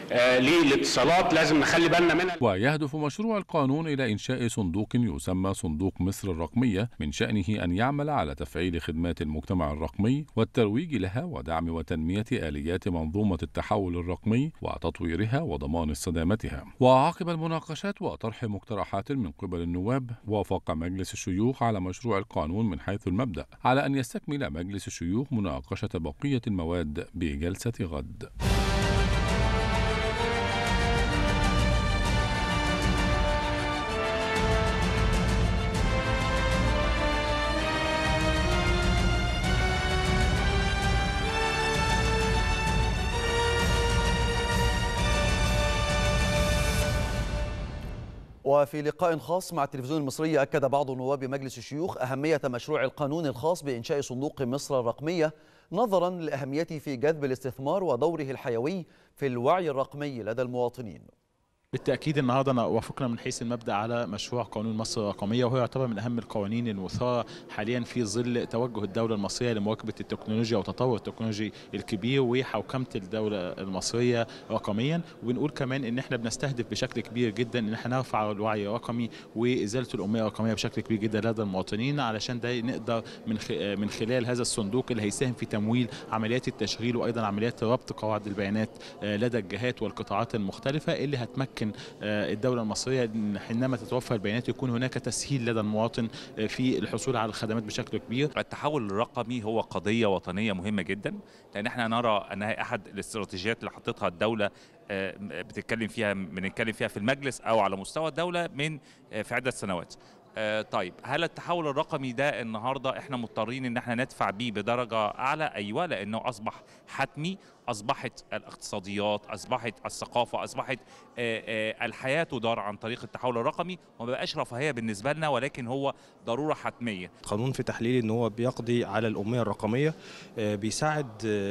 للاتصالات لازم نخلي بالنا منها. ويهدف مشروع القانون إلى إنشاء صندوق يسمى صندوق مصر الرقمية من شأنه أن يعمل على تفعيل خدمات المجتمع الرقمي والترويج لها ودعم وتنمية آليات منظومة التحول الرقمي وتطويرها وضمان استدامتها. وعقب المناقشات وطرح مقترحات من قبل النواب، وافق مجلس الشيوخ على مشروع القانون من حيث المبدأ، على أن يستكمل مجلس الشيوخ مناقشة بقية المواد بجلسة غد. وفي لقاء خاص مع التلفزيون المصري، أكد بعض نواب مجلس الشيوخ أهمية مشروع القانون الخاص بإنشاء صندوق مصر الرقمية، نظرا لأهميته في جذب الاستثمار ودوره الحيوي في الوعي الرقمي لدى المواطنين. بالتأكيد النهارده وافقنا من حيث المبدأ على مشروع قانون مصر الرقمية، وهو يعتبر من أهم القوانين المثارة حاليا في ظل توجه الدولة المصرية لمواكبة التكنولوجيا وتطور التكنولوجي الكبير وحوكمة الدولة المصرية رقميا. وبنقول كمان إن احنا بنستهدف بشكل كبير جدا إن احنا نرفع الوعي الرقمي وإزالة الأمية الرقمية بشكل كبير جدا لدى المواطنين، علشان ده نقدر من من خلال هذا الصندوق اللي هيساهم في تمويل عمليات التشغيل وأيضا عمليات ربط قواعد البيانات لدى الجهات والقطاعات المختلفة اللي هتمكن الدولة المصرية حينما تتوفر البيانات يكون هناك تسهيل لدى المواطن في الحصول على الخدمات بشكل كبير. التحول الرقمي هو قضية وطنية مهمة جدا، لأن احنا نرى أنها أحد الاستراتيجيات اللي حطتها الدولة بتتكلم فيها بنتكلم فيها في المجلس أو على مستوى الدولة من في عدة سنوات. طيب هل التحول الرقمي ده النهارده احنا مضطرين ان احنا ندفع بيه بدرجه اعلى؟ ايوه، لانه اصبح حتمي، اصبحت الاقتصاديات، اصبحت الثقافه، اصبحت الحياه تدار عن طريق التحول الرقمي، وما بقاش رفاهيه بالنسبه لنا ولكن هو ضروره حتميه. قانون في تحليل ان هو بيقضي على الاميه الرقميه، بيساعد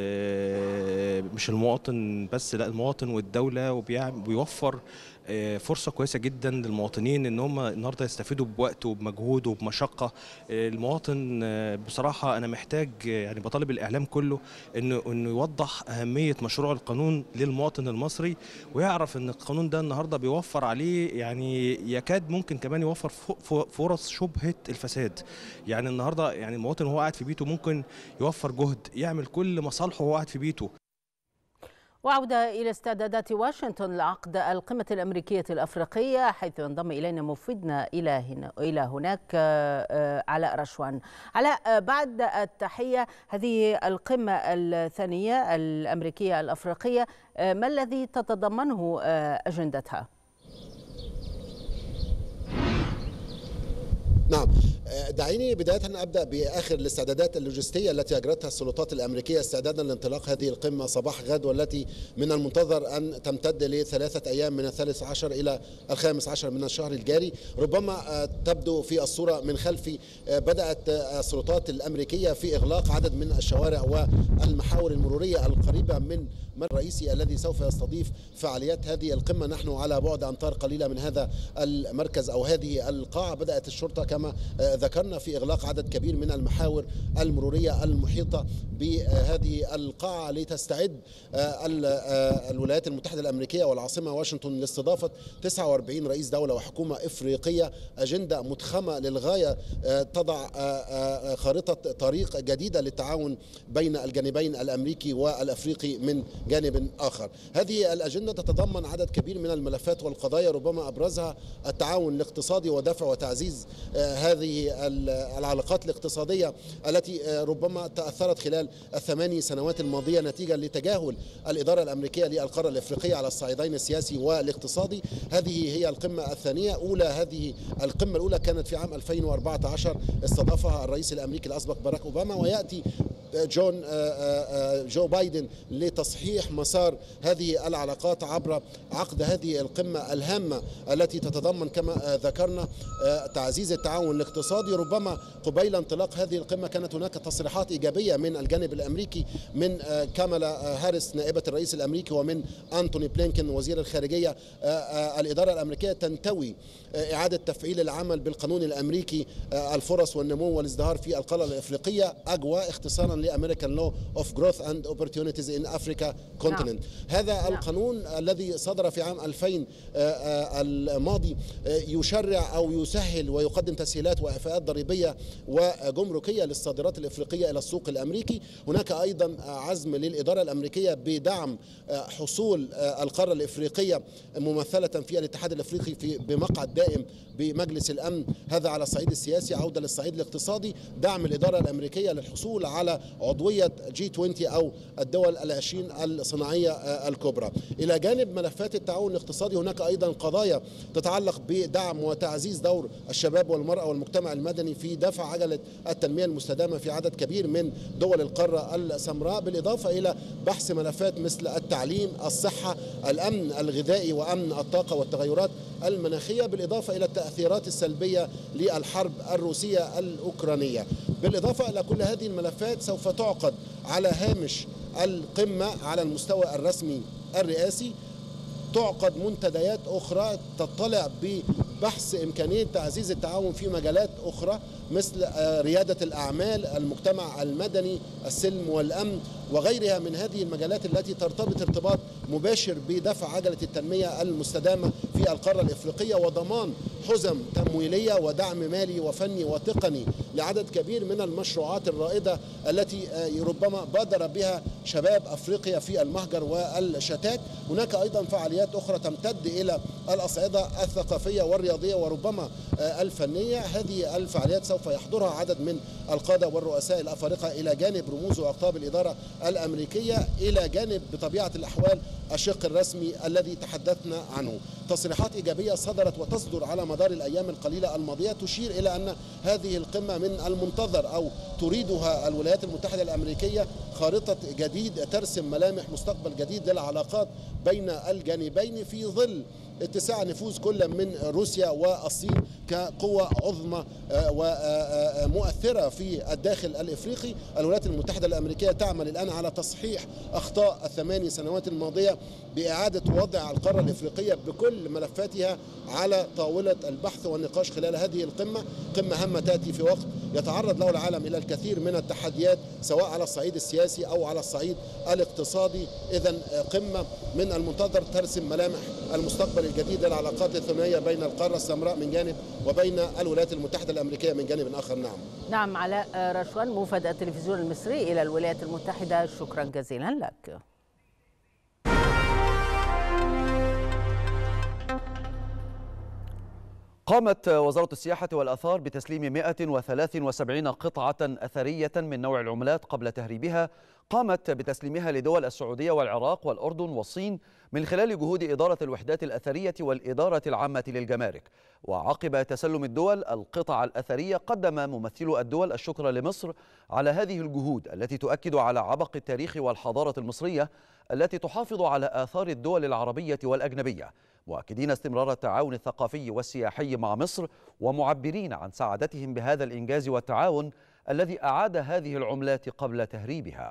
مش المواطن بس، لا المواطن والدوله، وبيوفر فرصة كويسة جدا للمواطنين ان هم النهارده يستفيدوا بوقت وبمجهود وبمشقة. المواطن بصراحة انا محتاج يعني بطالب الاعلام كله انه انه يوضح اهمية مشروع القانون للمواطن المصري، ويعرف ان القانون ده النهارده بيوفر عليه يعني يكاد ممكن كمان يوفر فرص شبهة الفساد. يعني النهارده يعني المواطن وهو قاعد في بيته ممكن يوفر جهد يعمل كل مصالحه وهو قاعد في بيته. وعودة إلى استعدادات واشنطن لعقد القمة الأمريكية الأفريقية، حيث ينضم إلينا مفيدنا إلى هنا إلى هناك علاء رشوان. علاء، بعد التحية، هذه القمة الثانية الأمريكية الأفريقية ما الذي تتضمنه أجندتها؟ نعم، دعيني بداية أبدأ بآخر الاستعدادات اللوجستية التي أجرتها السلطات الأمريكية استعدادا لانطلاق هذه القمة صباح غد، والتي من المنتظر أن تمتد لثلاثة أيام من الثالث عشر إلى الخامس عشر من الشهر الجاري. ربما تبدو في الصورة من خلفي بدأت السلطات الأمريكية في إغلاق عدد من الشوارع والمحاور المرورية القريبة من المر الرئيسي الذي سوف يستضيف فعاليات هذه القمة. نحن على بعد أمتار قليلة من هذا المركز أو هذه القاعة. بدأت الشرطة كما ذكرنا في إغلاق عدد كبير من المحاور المرورية المحيطة بهذه القاعة لتستعد الولايات المتحدة الأمريكية والعاصمة واشنطن لاستضافة تسعة وأربعين رئيس دولة وحكومة إفريقية. أجندة متخمة للغاية تضع خارطة طريق جديدة للتعاون بين الجانبين الأمريكي والأفريقي من جانب آخر. هذه الأجندة تتضمن عدد كبير من الملفات والقضايا، ربما أبرزها التعاون الاقتصادي ودفع وتعزيز هذه العلاقات الاقتصادية التي ربما تأثرت خلال الثماني سنوات الماضية نتيجة لتجاهل الإدارة الأمريكية للقارة الأفريقية على الصعيدين السياسي والاقتصادي. هذه هي القمة الثانية. أولى هذه القمة الأولى كانت في عام ألفين وأربعة عشر، استضافها الرئيس الأمريكي الأسبق باراك أوباما، ويأتي جون جو بايدن لتصحيح مسار هذه العلاقات عبر عقد هذه القمة الهامة التي تتضمن كما ذكرنا تعزيز التعاون الاقتصادي. ربما قبيل انطلاق هذه القمة كانت هناك تصريحات إيجابية من الجانب الأمريكي، من كامالا هاريس نائبة الرئيس الأمريكي ومن أنتوني بلينكن وزير الخارجية. الإدارة الأمريكية تنتوي إعادة تفعيل العمل بالقانون الأمريكي الفرص والنمو والازدهار في القارة الأفريقية، أجوا اختصارا وفقا لأمريكان لو اوف جروث اند اوبورتيونيتيز ان افريكا كونتيننت. هذا نعم. القانون الذي صدر في عام ألفين الماضي يشرع أو يسهل ويقدم تسهيلات وإعفاءات ضريبية وجمركية للصادرات الإفريقية إلى السوق الأمريكي. هناك أيضا عزم للإدارة الأمريكية بدعم حصول القارة الإفريقية ممثلة في الاتحاد الأفريقي في بمقعد دائم بمجلس الأمن، هذا على الصعيد السياسي. عودة للصعيد الاقتصادي، دعم الإدارة الأمريكية للحصول على عضوية جي عشرين أو الدول العشرين الصناعية الكبرى. إلى جانب ملفات التعاون الاقتصادي هناك أيضا قضايا تتعلق بدعم وتعزيز دور الشباب والمرأة والمجتمع المدني في دفع عجلة التنمية المستدامة في عدد كبير من دول القارة السمراء، بالإضافة إلى بحث ملفات مثل التعليم، الصحة، الأمن الغذائي وأمن الطاقة والتغيرات المناخية، بالإضافة إلى التأثيرات السلبية للحرب الروسية الأوكرانية. بالإضافة إلى كل هذه الملفات سوف تعقد على هامش القمة على المستوى الرسمي الرئاسي تعقد منتديات أخرى تطلع ببحث إمكانية تعزيز التعاون في مجالات أخرى مثل ريادة الأعمال، المجتمع المدني، السلم والأمن وغيرها من هذه المجالات التي ترتبط ارتباط مباشر بدفع عجلة التنمية المستدامة في القارة الإفريقية وضمان حزم تمويلية ودعم مالي وفني وتقني لعدد كبير من المشروعات الرائدة التي ربما بادر بها شباب أفريقيا في المهجر والشتات. هناك أيضا فعاليات أخرى تمتد إلى الأصعدة الثقافية والرياضية وربما الفنية. هذه الفعاليات سوف يحضرها عدد من القادة والرؤساء الأفارقة إلى جانب رموز وأقطاب الإدارة الأمريكية، إلى جانب بطبيعة الأحوال الشق الرسمي الذي تحدثنا عنه. تصريحات إيجابية صدرت وتصدر على مدار الأيام القليلة الماضية تشير إلى أن هذه القمة من المنتظر أو تريدها الولايات المتحدة الأمريكية خارطة جديد ترسم ملامح مستقبل جديد للعلاقات بين الجانبين في ظل اتساع نفوذ كل من روسيا والصين كقوة عظمى ومؤثرة في الداخل الإفريقي. الولايات المتحدة الأمريكية تعمل الآن على تصحيح أخطاء الثماني سنوات الماضية بإعادة وضع القارة الإفريقية بكل ملفاتها على طاولة البحث والنقاش خلال هذه القمة. قمة هامة تأتي في وقت يتعرض له العالم إلى الكثير من التحديات سواء على الصعيد السياسي أو على الصعيد الاقتصادي. إذن قمة من المنتظر ترسم ملامح المستقبل الجديد للعلاقات الثنائية بين القارة السمراء من جانب وبين الولايات المتحدة الأمريكية من جانب آخر. نعم نعم علاء رشوان موفد التلفزيون المصري إلى الولايات المتحدة، شكرا جزيلا لك. قامت وزارة السياحة والآثار بتسليم مئة وثلاث وسبعين قطعة أثرية من نوع العملات قبل تهريبها. قامت بتسليمها لدول السعودية والعراق والأردن والصين من خلال جهود إدارة الوحدات الأثرية والإدارة العامة للجمارك. وعقب تسلم الدول القطع الأثرية قدم ممثلو الدول الشكر لمصر على هذه الجهود التي تؤكد على عبق التاريخ والحضارة المصرية التي تحافظ على آثار الدول العربية والأجنبية، مؤكدين استمرار التعاون الثقافي والسياحي مع مصر ومعبرين عن سعادتهم بهذا الإنجاز والتعاون الذي أعاد هذه العملات قبل تهريبها.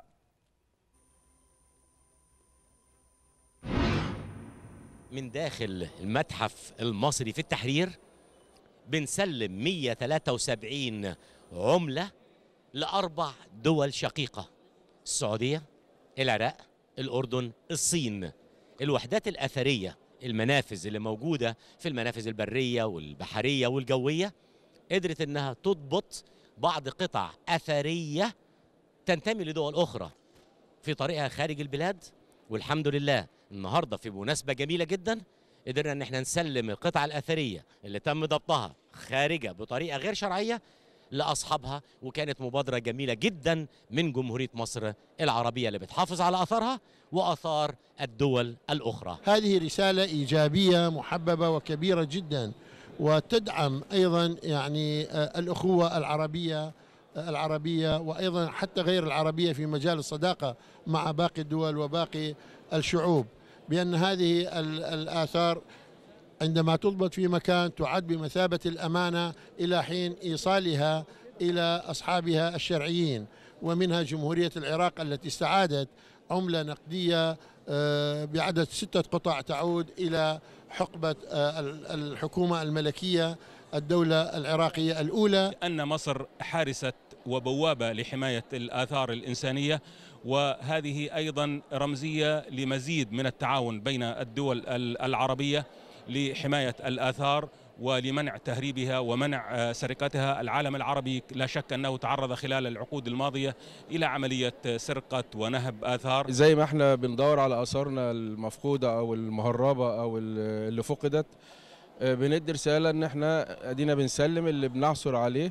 من داخل المتحف المصري في التحرير بنسلم مئة وثلاثة وسبعين عملة لأربع دول شقيقة: السعودية، العراق، الأردن، الصين. الوحدات الأثرية، المنافذ اللي موجودة في المنافذ البرية والبحرية والجوية، قدرت أنها تضبط بعض قطع أثرية تنتمي لدول أخرى في طريقها خارج البلاد. والحمد لله النهاردة في مناسبة جميلة جدا قدرنا أن احنا نسلم القطع الأثرية اللي تم ضبطها خارجة بطريقة غير شرعية لأصحابها، وكانت مبادرة جميلة جدا من جمهورية مصر العربية اللي بتحافظ على أثارها وأثار الدول الأخرى. هذه رسالة إيجابية محببة وكبيرة جدا، وتدعم أيضا يعني الأخوة العربية العربية وأيضا حتى غير العربية في مجال الصداقة مع باقي الدول وباقي الشعوب، بأن هذه الآثار عندما تضبط في مكان تعد بمثابة الأمانة إلى حين إيصالها إلى أصحابها الشرعيين، ومنها جمهورية العراق التي استعادت عملة نقدية بعدد ستة قطع تعود إلى حقبة الحكومة الملكية الدولة العراقية الأولى. أن مصر حارسة وبوابة لحماية الآثار الإنسانية، وهذه أيضا رمزية لمزيد من التعاون بين الدول العربية لحماية الآثار ولمنع تهريبها ومنع سرقتها. العالم العربي لا شك أنه تعرض خلال العقود الماضية إلى عملية سرقة ونهب آثار. زي ما احنا بندور على آثارنا المفقودة أو المهربة أو اللي فقدت، بندي رسالة ان احنا ادينا بنسلم اللي بنعثر عليه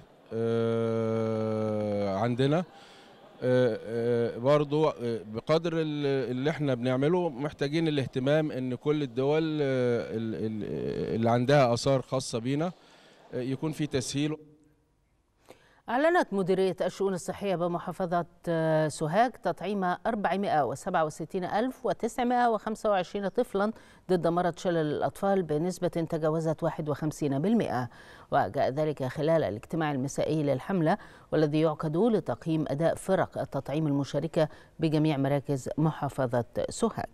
عندنا. برضو بقدر اللي احنا بنعمله محتاجين الاهتمام ان كل الدول اللي عندها آثار خاصة بينا يكون في تسهيل. أعلنت مديرية الشؤون الصحية بمحافظة سوهاج تطعيم أربعمائة وسبعة وستين ألف وتسعمائة وخمسة وعشرين طفلا ضد مرض شلل الأطفال بنسبة تجاوزت واحد وخمسين بالمئة، وجاء ذلك خلال الاجتماع المسائي للحملة والذي يعقد لتقييم أداء فرق التطعيم المشاركة بجميع مراكز محافظة سوهاج.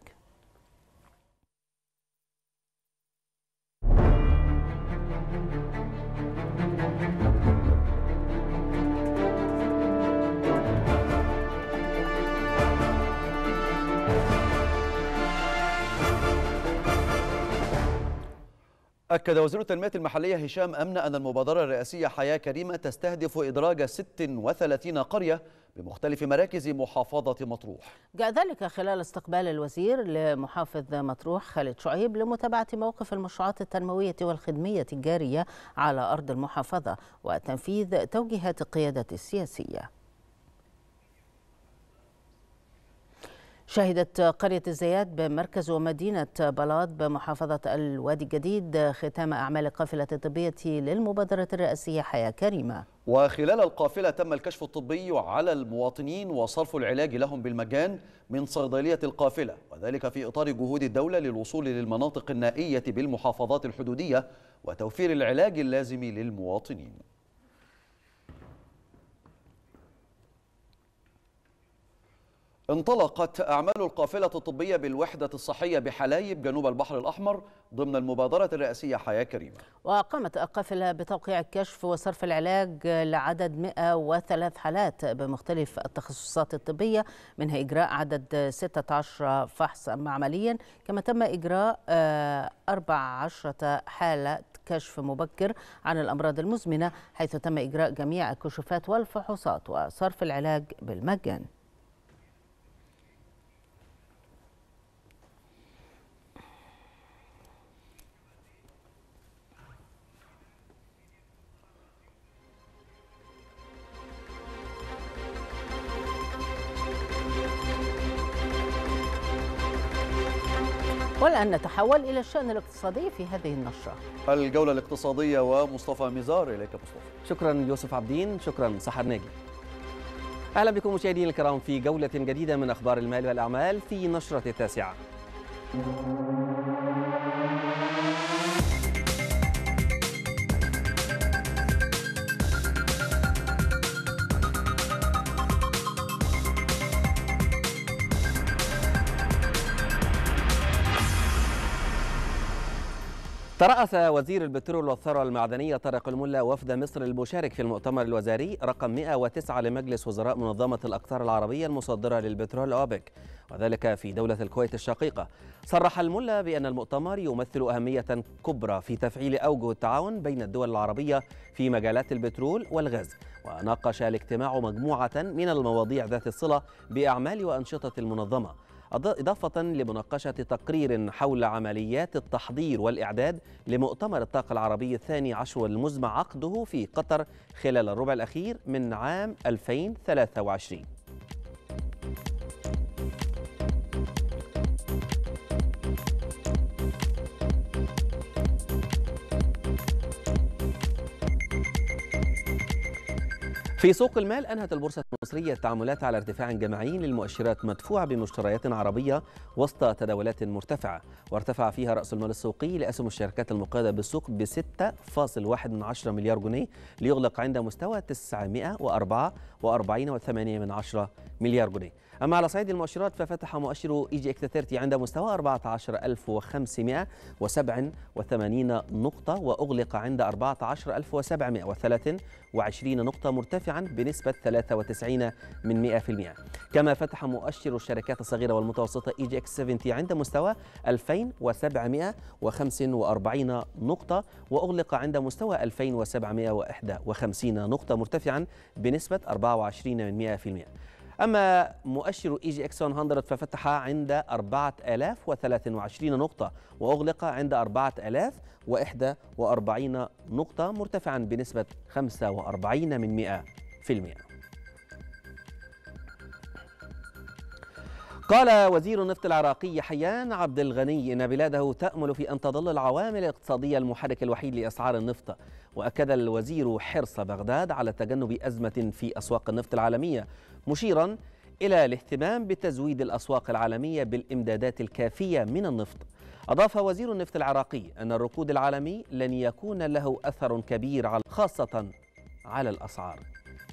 أكد وزير التنمية المحلية هشام أمنة أن المبادرة الرئاسية حياة كريمة تستهدف إدراج ست وثلاثين قرية بمختلف مراكز محافظة مطروح. جاء ذلك خلال استقبال الوزير لمحافظ مطروح خالد شعيب لمتابعة موقف المشروعات التنموية والخدمية الجارية على أرض المحافظة وتنفيذ توجيهات القيادة السياسية. شهدت قرية الزيات بمركز ومدينة بلاط بمحافظة الوادي الجديد ختام أعمال القافلة الطبية للمبادرة الرئاسية حياة كريمة. وخلال القافلة تم الكشف الطبي على المواطنين وصرف العلاج لهم بالمجان من صيدلية القافلة، وذلك في إطار جهود الدولة للوصول للمناطق النائية بالمحافظات الحدودية وتوفير العلاج اللازم للمواطنين. انطلقت أعمال القافلة الطبية بالوحدة الصحية بحلايب جنوب البحر الأحمر ضمن المبادرة الرئاسية حياة كريمة. وقامت القافلة بتوقيع الكشف وصرف العلاج لعدد مئة وثلاث حالات بمختلف التخصصات الطبية، منها إجراء عدد ستة عشر فحصا معمليا، كما تم إجراء أربع عشرة حالة كشف مبكر عن الأمراض المزمنة، حيث تم إجراء جميع الكشوفات والفحوصات وصرف العلاج بالمجان. والآن نتحول إلى الشأن الاقتصادي في هذه النشرة. الجولة الاقتصادية ومصطفى مزار. إليك مصطفى. شكرا يوسف عبدين، شكرا سحر ناجي. أهلا بكم مشاهدينا الكرام في جولة جديدة من أخبار المال والأعمال في نشرة التاسعة. ترأس وزير البترول والثروة المعدنية طارق الملا وفد مصر المشارك في المؤتمر الوزاري رقم مئة وتسعة لمجلس وزراء منظمة الأقطار العربية المصدرة للبترول أوبك، وذلك في دولة الكويت الشقيقة. صرح الملا بأن المؤتمر يمثل أهمية كبرى في تفعيل أوجه التعاون بين الدول العربية في مجالات البترول والغاز، وناقش الاجتماع مجموعة من المواضيع ذات الصلة بأعمال وأنشطة المنظمة، إضافة لمناقشة تقرير حول عمليات التحضير والإعداد لمؤتمر الطاقة العربي الثاني عشر المزمع عقده في قطر خلال الربع الأخير من عام ألفين وثلاثة وعشرين. في سوق المال أنهت البورصة المصرية التعاملات على ارتفاع جماعي للمؤشرات مدفوعة بمشتريات عربية وسط تداولات مرتفعة، وارتفع فيها رأس المال السوقي لأسهم الشركات المقيدة بالسوق ب ستة فاصل واحد مليار جنيه ليغلق عند مستوى تسعمائة وأربعة وأربعين فاصلة ثمانية مليار جنيه. أما على صعيد المؤشرات ففتح مؤشر إي جي إكس ثلاثين عند مستوى أربعة عشر ألف وخمسمائة وسبعة وثمانين نقطة وأغلق عند أربعة عشر ألف وسبعمائة وثلاثة وعشرين نقطة مرتفعا بنسبة ثلاثة وتسعين من مئة بالمئة. كما فتح مؤشر الشركات الصغيرة والمتوسطة إي جي إكس سبعين عند مستوى ألفين وسبعمائة وخمسة وأربعين نقطة وأغلق عند مستوى ألفين وسبعمائة وواحد وخمسين نقطة مرتفعا بنسبة أربعة وعشرين من مئة بالمئة. أما مؤشر إي جي إكس مئة ففتح عند أربعة آلاف وثلاثة وعشرين نقطة وأغلق عند أربعة آلاف وواحد وأربعين نقطة مرتفعا بنسبة خمسة وأربعين من مئة بالمئة. قال وزير النفط العراقي حيان عبد الغني إن بلاده تأمل في أن تظل العوامل الاقتصادية المحرك الوحيد لأسعار النفط. وأكد الوزير حرص بغداد على تجنب أزمة في أسواق النفط العالمية، مشيرا إلى الاهتمام بتزويد الأسواق العالمية بالإمدادات الكافية من النفط. أضاف وزير النفط العراقي أن الركود العالمي لن يكون له أثر كبير على خاصة على الأسعار.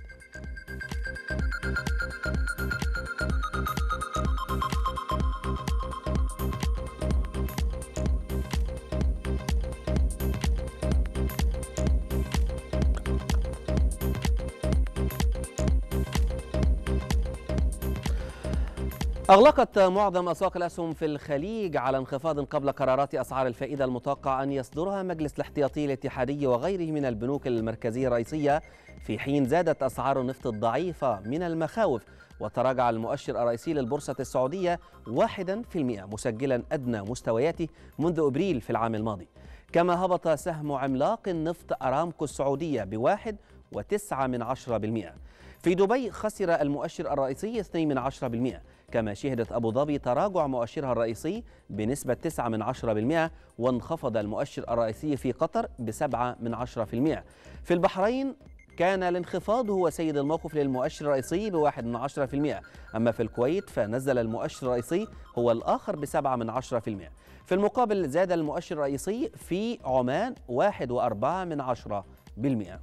أغلقت معظم أسواق الأسهم في الخليج على انخفاض قبل قرارات أسعار الفائدة المتوقع أن يصدرها مجلس الاحتياطي الاتحادي وغيره من البنوك المركزية الرئيسية، في حين زادت أسعار النفط الضعيفة من المخاوف وتراجع المؤشر الرئيسي للبورصة السعودية واحدا في المئة مسجلا أدنى مستوياته منذ أبريل في العام الماضي. كما هبط سهم عملاق النفط أرامكو السعودية بواحد وتسعة من عشرة بالمئة. في دبي خسر المؤشر الرئيسي اثنين من عشرة بالمئة. كما شهدت أبو ظبي تراجع مؤشرها الرئيسي بنسبة تسعة من عشرة بالمئة، وانخفض المؤشر الرئيسي في قطر بسبعة من عشرة بالمئة. في البحرين كان الانخفاض هو سيد الموقف للمؤشر الرئيسي بواحد من عشرة بالمئة. أما في الكويت فنزل المؤشر الرئيسي هو الآخر بسبعة من عشرة بالمئة. في المقابل زاد المؤشر الرئيسي في عمان واحد وأربعة من عشرة بالمئة.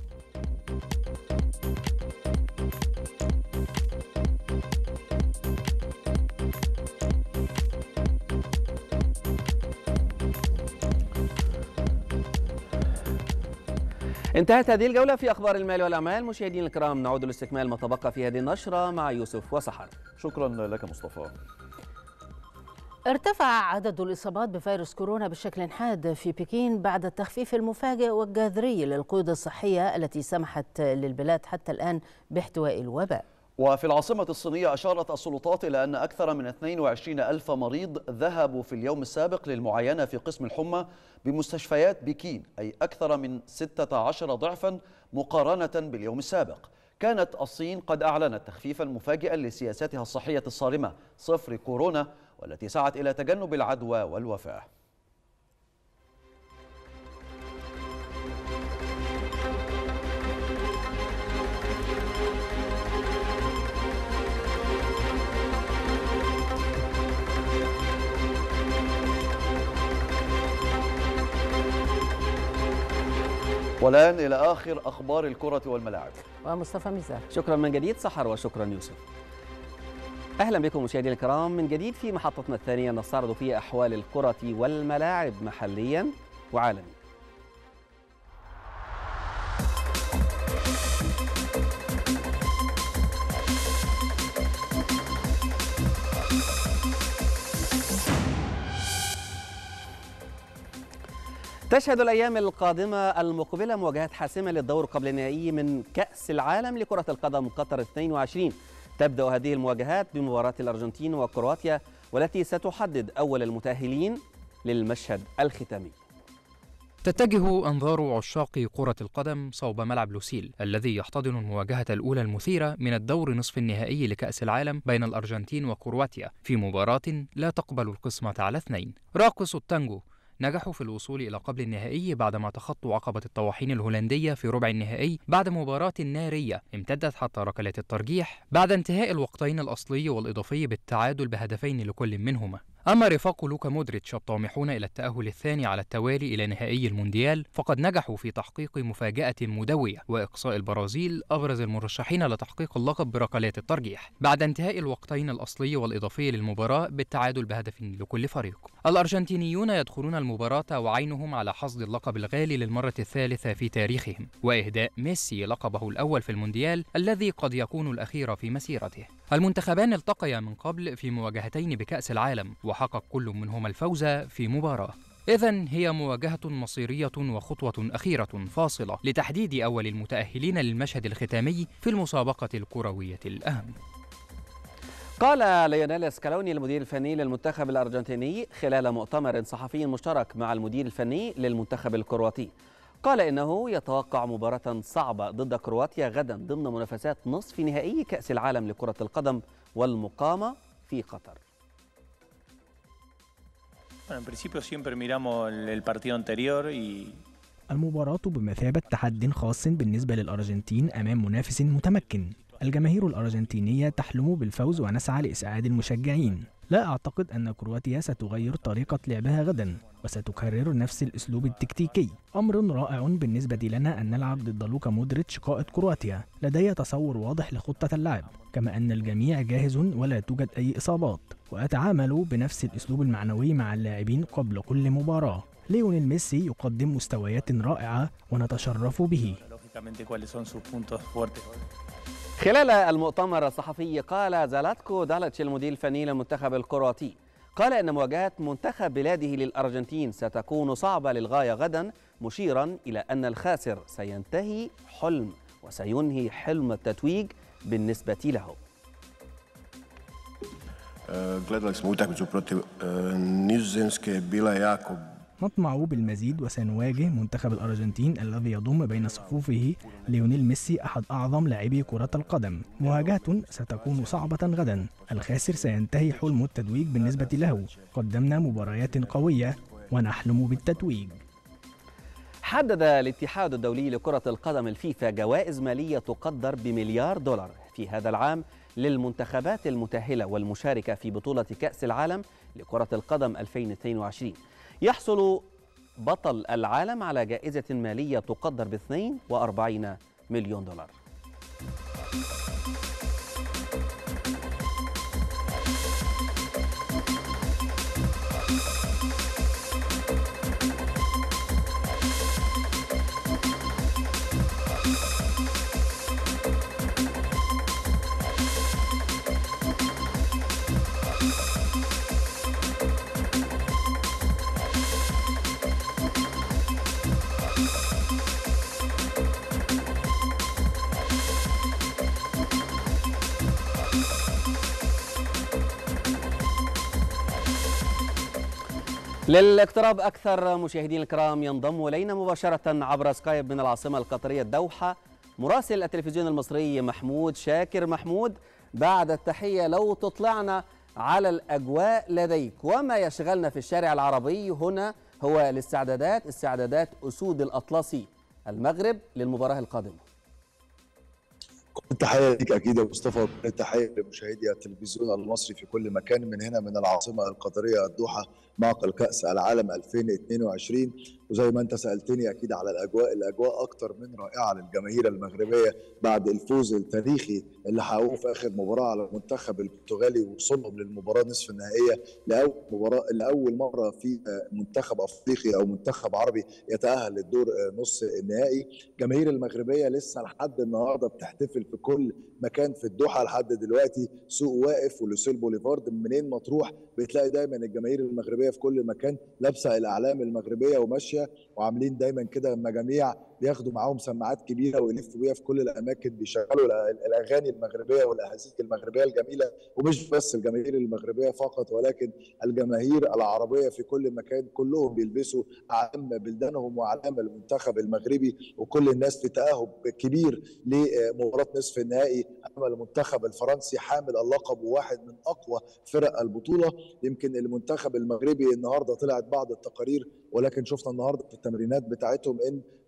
انتهت هذه الجولة في أخبار المال والأعمال. مشاهدينا الكرام، نعود لاستكمال ما تبقى في هذه النشرة مع يوسف وسحر. شكرا لك مصطفى. ارتفع عدد الإصابات بفيروس كورونا بشكل حاد في بكين بعد التخفيف المفاجئ والجذري للقيود الصحية التي سمحت للبلاد حتى الآن باحتواء الوباء. وفي العاصمة الصينية أشارت السلطات إلى أن أكثر من اثنين وعشرين ألف مريض ذهبوا في اليوم السابق للمعاينة في قسم الحمى بمستشفيات بكين، أي أكثر من ستة عشر ضعفا مقارنة باليوم السابق. كانت الصين قد أعلنت تخفيفا مفاجئا لسياساتها الصحية الصارمة صفر كورونا، والتي سعت إلى تجنب العدوى والوفاة. والآن إلى آخر أخبار الكرة والملاعب ومصطفى ميزان. شكرا من جديد سحر، وشكرا يوسف. أهلا بكم مشاهدينا الكرام من جديد في محطتنا الثانية نستعرض فيها أحوال الكرة والملاعب محليا وعالميا. تشهد الأيام القادمة المقبلة مواجهات حاسمة للدور قبل النهائي من كأس العالم لكرة القدم قطر اثنين وعشرين. تبدأ هذه المواجهات بمباراة الأرجنتين وكرواتيا، والتي ستحدد أول المتأهلين للمشهد الختامي. تتجه أنظار عشاق كرة القدم صوب ملعب لوسيل الذي يحتضن المواجهة الأولى المثيرة من الدور نصف النهائي لكأس العالم بين الأرجنتين وكرواتيا، في مباراة لا تقبل القسمة على اثنين. راقص التانجو نجحوا في الوصول إلى قبل النهائي بعدما تخطوا عقبة الطواحين الهولندية في ربع النهائي بعد مباراة نارية امتدت حتى ركلات الترجيح بعد انتهاء الوقتين الأصلي والإضافي بالتعادل بهدفين لكل منهما. أما رفاق لوكا مودريتش الطامحون إلى التأهل الثاني على التوالي إلى نهائي المونديال فقد نجحوا في تحقيق مفاجأة مدوية وإقصاء البرازيل أبرز المرشحين لتحقيق اللقب بركلات الترجيح بعد انتهاء الوقتين الأصلي والإضافي للمباراة بالتعادل بهدف لكل فريق. الأرجنتينيون يدخلون المباراة وعينهم على حصد اللقب الغالي للمرة الثالثة في تاريخهم وإهداء ميسي لقبه الأول في المونديال الذي قد يكون الأخير في مسيرته. المنتخبان التقيا من قبل في مواجهتين بكأس العالم وحقق كل منهما الفوز في مباراة. إذن هي مواجهة مصيرية وخطوة أخيرة فاصلة لتحديد أول المتأهلين للمشهد الختامي في المسابقة الكروية الأهم. قال ليونيل سكالوني المدير الفني للمنتخب الأرجنتيني خلال مؤتمر صحفي مشترك مع المدير الفني للمنتخب الكرواتي، قال إنه يتوقع مباراة صعبة ضد كرواتيا غدا ضمن منافسات نصف نهائي كأس العالم لكرة القدم والمقامة في قطر. المباراة بمثابة تحد خاص بالنسبة للأرجنتين أمام منافس متمكن. الجماهير الأرجنتينية تحلم بالفوز ونسعى لإسعاد المشجعين. لا أعتقد أن كرواتيا ستغير طريقة لعبها غدا وستكرر نفس الأسلوب التكتيكي. أمر رائع بالنسبة لنا أن نلعب ضد لوكا مودريتش قائد كرواتيا. لدي تصور واضح لخطة اللعب، كما أن الجميع جاهز ولا توجد أي إصابات، وأتعامل بنفس الأسلوب المعنوي مع اللاعبين قبل كل مباراة. ليونيل ميسي يقدم مستويات رائعة ونتشرف به. خلال المؤتمر الصحفي قال زلاتكو داليتش المدير الفني للمنتخب الكرواتي، قال إن مواجهة منتخب بلاده للأرجنتين ستكون صعبة للغاية غدا، مشيرا إلى أن الخاسر سينتهي حلم وسينهي حلم التتويج بالنسبة له. Gledali smo utakmicu protiv Nizozemske, bila je jako. نطمع بالمزيد وسنواجه منتخب الأرجنتين الذي يضم بين صفوفه ليونيل ميسي أحد أعظم لاعبي كرة القدم. مواجهة ستكون صعبة غدا، الخاسر سينتهي حلم التتويج بالنسبة له. قدمنا مباريات قوية ونحلم بالتتويج. حدد الاتحاد الدولي لكرة القدم الفيفا جوائز مالية تقدر بمليار دولار في هذا العام للمنتخبات المتأهلة والمشاركة في بطولة كأس العالم لكرة القدم ألفين واثنين وعشرين. يحصل بطل العالم على جائزة مالية تقدر ب اثنين وأربعين مليون دولار. للاقتراب أكثر مشاهدين الكرام ينضم إلينا مباشرة عبر سكايب من العاصمة القطرية الدوحة مراسل التلفزيون المصري محمود شاكر. محمود، بعد التحية لو تطلعنا على الأجواء لديك وما يشغلنا في الشارع العربي هنا هو الاستعدادات استعدادات أسود الأطلسي المغرب للمباراة القادمة. التحية لك أكيد يا مصطفى، التحية لمشاهدي التلفزيون المصري في كل مكان من هنا من العاصمة القطرية الدوحة معقل كأس العالم ألفين واثنين وعشرين. وزي ما أنت سألتني أكيد على الأجواء، الأجواء أكتر من رائعة للجماهير المغربية بعد الفوز التاريخي اللي حققوه في آخر مباراة على المنتخب البرتغالي ووصولهم للمباراة نصف النهائية لأول مباراة لأول مرة في منتخب أفريقي أو منتخب عربي يتأهل للدور نص النهائي. الجماهير المغربية لسه لحد النهارده بتحتفل في كل مكان في الدوحة لحد دلوقتي، سوق واقف ولوسيل بوليفارد منين ما تروح بتلاقي دايما الجماهير المغربية في كل مكان لابسة الأعلام المغربية وماشية، وعاملين دايما كده مجاميع بياخدوا معاهم سماعات كبيره ويلفوا بيها في كل الاماكن بيشغلوا الاغاني المغربيه والاحاسيس المغربيه الجميله. ومش بس الجماهير المغربيه فقط ولكن الجماهير العربيه في كل مكان كلهم بيلبسوا اعلام بلدانهم واعلام المنتخب المغربي، وكل الناس في تاهب كبير لمباراه نصف النهائي امام المنتخب الفرنسي حامل اللقب وواحد من اقوى فرق البطوله. يمكن المنتخب المغربي النهارده طلعت بعض التقارير ولكن شفنا النهارده في التمرينات بتاعتهم ان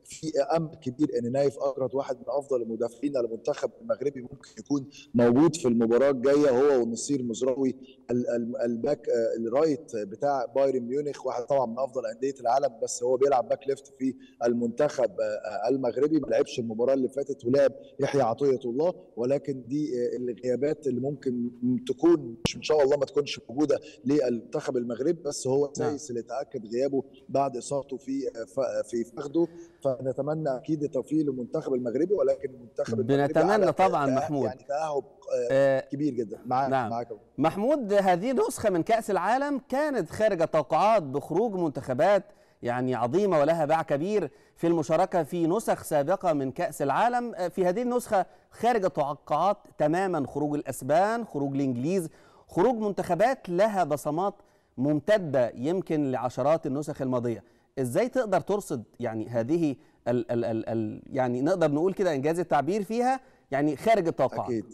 في امل كبير ان نايف اكرت واحد من افضل المدافعين المنتخب المغربي ممكن يكون موجود في المباراه الجايه، هو ونصير مزراوي الباك الرايت بتاع بايرن ميونخ، واحد طبعا من افضل انديه العالم، بس هو بيلعب باك ليفت في المنتخب المغربي. ما لعبش المباراه اللي فاتت ولعب يحيى عطيه الله، ولكن دي الغيابات اللي ممكن تكون مش ان شاء الله ما تكونش موجوده للمنتخب المغربي، بس هو سايس اللي تاكد غيابه بعد اصابته في في فخده. فنتمنى اكيد التوفيق للمنتخب المغربي، ولكن المنتخب المغربي بنتمنى طبعا محمود يعني تاهب آه كبير جدا. معاك نعم. معاك محمود، هذه نسخه من كاس العالم كانت خارج التوقعات بخروج منتخبات يعني عظيمه ولها باع كبير في المشاركه في نسخ سابقه من كاس العالم. في هذه النسخه خارج التوقعات تماما، خروج الاسبان، خروج الانجليز، خروج منتخبات لها بصمات ممتده يمكن لعشرات النسخ الماضيه. ازاي تقدر ترصد يعني هذه ال ال ال ال يعني نقدر نقول كده انجاز التعبير فيها يعني خارج التوقعات؟ اكيد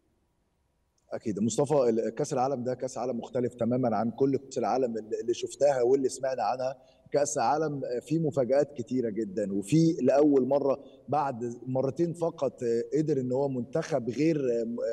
اكيد مصطفى، كاس العالم ده كاس عالم مختلف تماما عن كل كاس العالم اللي شفتها واللي سمعنا عنها. كاس عالم فيه مفاجآت كتيره جدا، وفي لاول مره بعد مرتين فقط قدر ان هو منتخب غير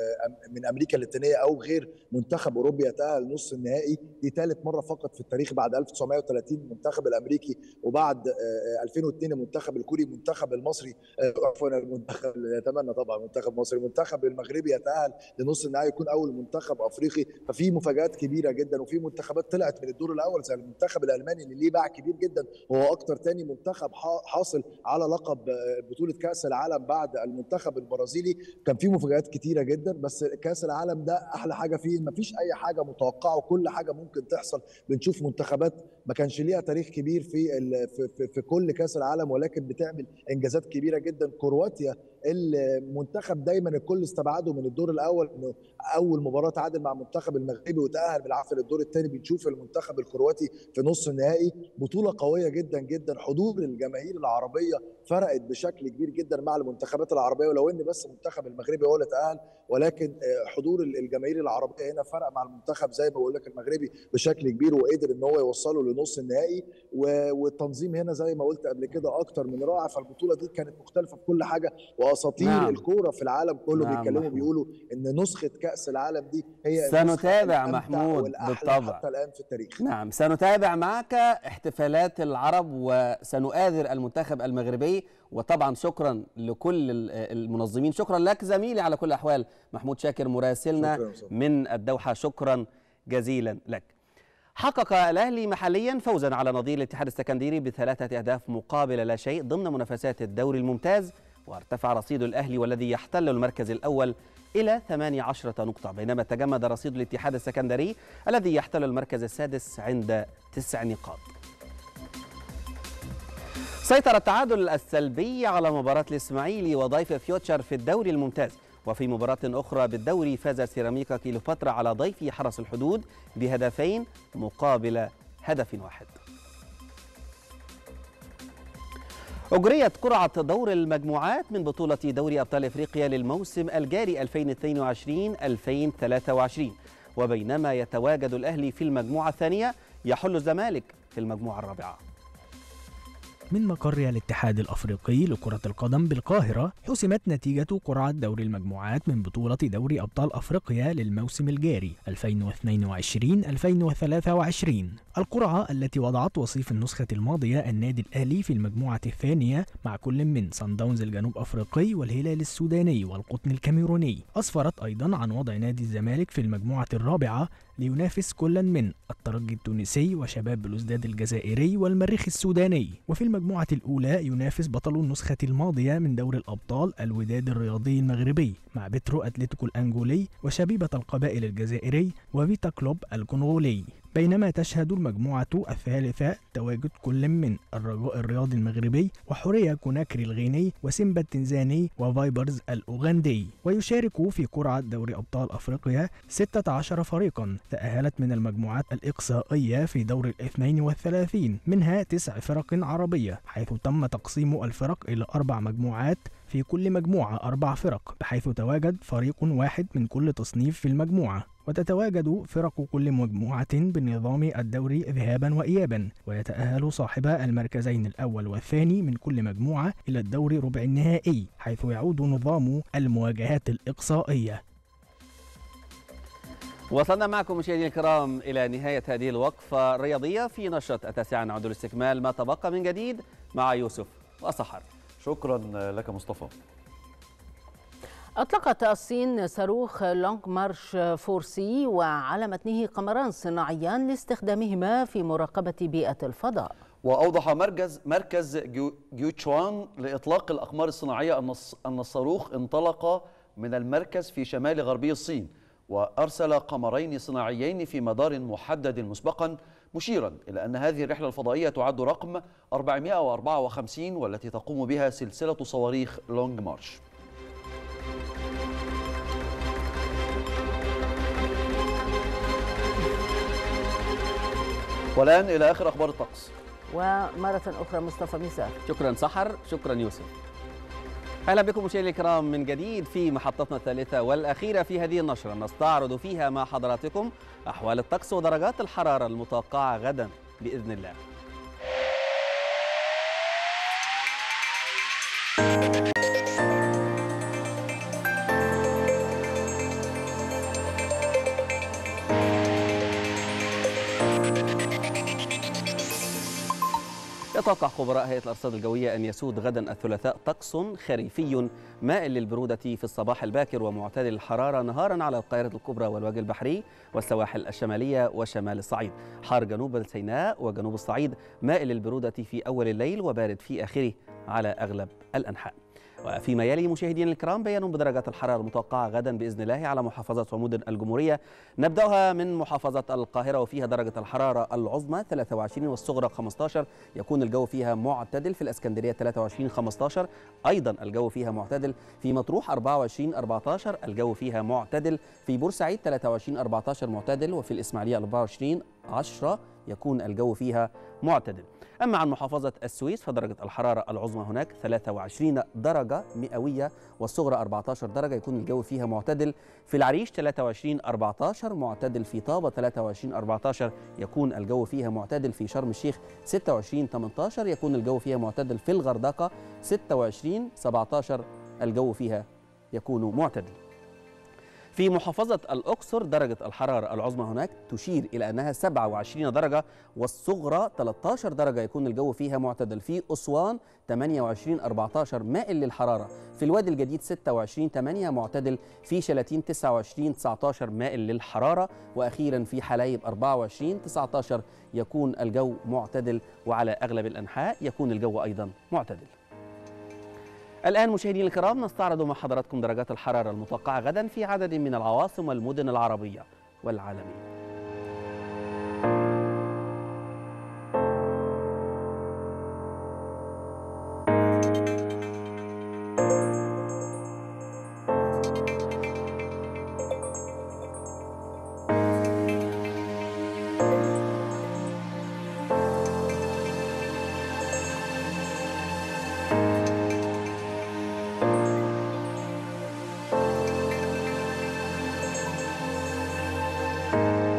من امريكا اللاتينيه او غير منتخب اوروبي يتاهل نص النهائي. دي ثالث مره فقط في التاريخ بعد ألف وتسعمائة وثلاثين المنتخب الامريكي، وبعد ألفين واثنين المنتخب الكوري، المنتخب المصري عفوا المنتخب يتمنى طبعا منتخب مصري، المنتخب المغربي يتاهل لنص النهائي، يكون اول منتخب افريقي. ففي مفاجآت كبيره جدا، وفي منتخبات طلعت من الدور الاول زي المنتخب الالماني اللي ليه باع كبير جدا، وهو اكتر ثاني منتخب حاصل على لقب بطوله كاس العالم بعد المنتخب البرازيلي. كان في مفاجآت كتيره جدا، بس كاس العالم ده احلى حاجه فيه ما فيش اي حاجه متوقعه، كل حاجه ممكن تحصل. بنشوف منتخبات ما كانش ليها تاريخ كبير في في, في, في كل كاس العالم، ولكن بتعمل انجازات كبيره جدا. كرواتيا المنتخب دايما الكل استبعده من الدور الاول، انه اول مباراه تعادل مع المنتخب المغربي وتاهل بالعافيه للدور الثاني. بنشوف المنتخب الكرواتي في نص النهائي، بطوله قويه جدا جدا. حضور الجماهير العربيه فرقت بشكل كبير جدا مع المنتخبات العربيه، ولو ان بس المنتخب المغربي هو اللي تاهل، ولكن حضور الجماهير العربيه هنا فرق مع المنتخب زي ما بقول لك المغربي بشكل كبير، وقدر ان هو يوصله لنص النهائي. والتنظيم هنا زي ما قلت قبل كده اكتر من رائع. فالبطوله دي كانت مختلفه في كل حاجه، واساطير نعم. الكوره في العالم كله نعم بيتكلموا محمود. بيقولوا ان نسخه كاس العالم دي هي سنتابع محمود بالطبع حتى الان في التاريخ. نعم سنتابع معك احتفالات العرب، وسنؤازر المنتخب المغربي. وطبعا شكرا لكل المنظمين، شكرا لك زميلي على كل الاحوال محمود شاكر مراسلنا شكرا من الدوحه، شكرا جزيلا لك. حقق الأهلي محليا فوزا على نظير الاتحاد السكندري بثلاثة أهداف مقابل لا شيء ضمن منافسات الدوري الممتاز، وارتفع رصيد الأهلي والذي يحتل المركز الأول إلى ثمانية عشر نقطة، بينما تجمد رصيد الاتحاد السكندري الذي يحتل المركز السادس عند تسع نقاط. سيطر التعادل السلبي على مباراة الإسماعيلي وضيف فيوتشر في الدوري الممتاز، وفي مباراة أخرى بالدوري فاز سيراميكا كيلوباترا على ضيف حرس الحدود بهدفين مقابل هدف واحد. أجريت قرعة دور المجموعات من بطولة دوري أبطال إفريقيا للموسم الجاري ألفين واثنين وعشرين ألفين وثلاثة وعشرين، وبينما يتواجد الأهلي في المجموعة الثانية يحل الزمالك في المجموعة الرابعة. من مقر الاتحاد الأفريقي لكرة القدم بالقاهرة حسمت نتيجة قرعة دوري المجموعات من بطولة دوري أبطال أفريقيا للموسم الجاري ألفين واثنين وعشرين ألفين وثلاثة وعشرين. القرعة التي وضعت وصيف النسخة الماضية النادي الأهلي في المجموعة الثانية مع كل من صن داونز الجنوب أفريقي والهلال السوداني والقطن الكاميروني، أسفرت أيضا عن وضع نادي الزمالك في المجموعة الرابعة لينافس كل من الترجي التونسي وشباب بلوزداد الجزائري والمريخ السوداني. وفي المجموعة الأولى ينافس بطل النسخة الماضية من دوري الأبطال الوداد الرياضي المغربي مع بترو أتلتيكو الأنجولي وشبيبة القبائل الجزائري وفيتا كلوب الكونغولي. بينما تشهد المجموعة الثالثة تواجد كل من الرجاء الرياضي المغربي وحورية كوناكري الغيني وسيمبا التنزاني وفايبرز الأوغندي. ويشارك في قرعة دوري أبطال أفريقيا ستة عشر فريقا تأهلت من المجموعات الإقصائية في دور الاثنين والثلاثين، منها تسع فرق عربية، حيث تم تقسيم الفرق إلى أربع مجموعات، في كل مجموعة أربع فرق، بحيث تواجد فريق واحد من كل تصنيف في المجموعة. وتتواجد فرق كل مجموعة بالنظام الدوري ذهابا وإيابا، ويتأهل صاحب المركزين الأول والثاني من كل مجموعة إلى الدور ربع النهائي، حيث يعود نظام المواجهات الإقصائية. وصلنا معكم مشاهدينا الكرام إلى نهاية هذه الوقفة الرياضية في نشرة التاسعة. نعود لاستكمال ما تبقى من جديد مع يوسف وسحر. شكرا لك مصطفى. أطلقت الصين صاروخ لونج مارش فور سي وعلى متنه قمران صناعيان لاستخدامهما في مراقبة بيئة الفضاء. وأوضح مركز مركز جيوتشوان لإطلاق الأقمار الصناعية أن الصاروخ انطلق من المركز في شمال غربي الصين، وأرسل قمرين صناعيين في مدار محدد مسبقا، مشيرا إلى أن هذه الرحلة الفضائية تعد رقم أربعمائة وأربعة وخمسين والتي تقوم بها سلسلة صواريخ لونج مارش. والآن إلى آخر أخبار الطقس. ومرة أخرى مصطفى ميسار. شكرا سحر، شكرا يوسف. أهلا بكم مشاهدينا الكرام من جديد في محطتنا الثالثة والأخيرة في هذه النشرة، نستعرض فيها مع حضراتكم أحوال الطقس ودرجات الحرارة المتوقعة غدا بإذن الله. يتوقع خبراء هيئة الأرصاد الجوية أن يسود غدا الثلاثاء طقس خريفي مائل للبرودة في الصباح الباكر ومعتدل الحرارة نهارا على القاهرة الكبرى والوجه البحري والسواحل الشمالية وشمال الصعيد، حار جنوب سيناء وجنوب الصعيد مائل للبرودة في أول الليل وبارد في آخره على أغلب الأنحاء. وفيما يلي مشاهدينا الكرام بيان بدرجات الحرارة المتوقعة غدا بإذن الله على محافظات ومدن الجمهورية. نبدأها من محافظة القاهرة وفيها درجة الحرارة العظمى ثلاثة وعشرين والصغرى خمسة عشر، يكون الجو فيها معتدل. في الإسكندرية ثلاثة وعشرين خمسة عشر أيضا الجو فيها معتدل. في مطروح أربعة وعشرين أربعة عشر الجو فيها معتدل. في بورسعيد ثلاثة وعشرين أربعة عشر معتدل. وفي الإسماعيلية أربعة وعشرين عشرة يكون الجو فيها معتدل. أما عن محافظة السويس فدرجة الحرارة العظمى هناك ثلاثة وعشرين درجة مئوية والصغرى أربعة عشر درجة، يكون الجو فيها معتدل. في العريش ثلاثة وعشرين أربعة عشر معتدل. في طابة ثلاثة وعشرين أربعة عشر يكون الجو فيها معتدل. في شرم الشيخ ستة وعشرين ثمانية عشر يكون الجو فيها معتدل. في الغردقة ستة وعشرين سبعة عشر الجو فيها يكون معتدل. في محافظة الأقصر درجة الحرارة العظمى هناك تشير إلى أنها سبعة وعشرين درجة والصغرى ثلاثة عشر درجة، يكون الجو فيها معتدل. في أسوان ثمانية وعشرين أربعة عشر مائل للحرارة. في الوادي الجديد ستة وعشرين ثمانية معتدل. في شلاتين تسعة وعشرين تسعة عشر مائل للحرارة. وأخيرا في حلايب أربعة وعشرين تسعة عشر يكون الجو معتدل، وعلى أغلب الأنحاء يكون الجو أيضا معتدل. الآن مشاهدينا الكرام نستعرض مع حضراتكم درجات الحرارة المتوقعة غدا في عدد من العواصم والمدن العربية والعالمية. you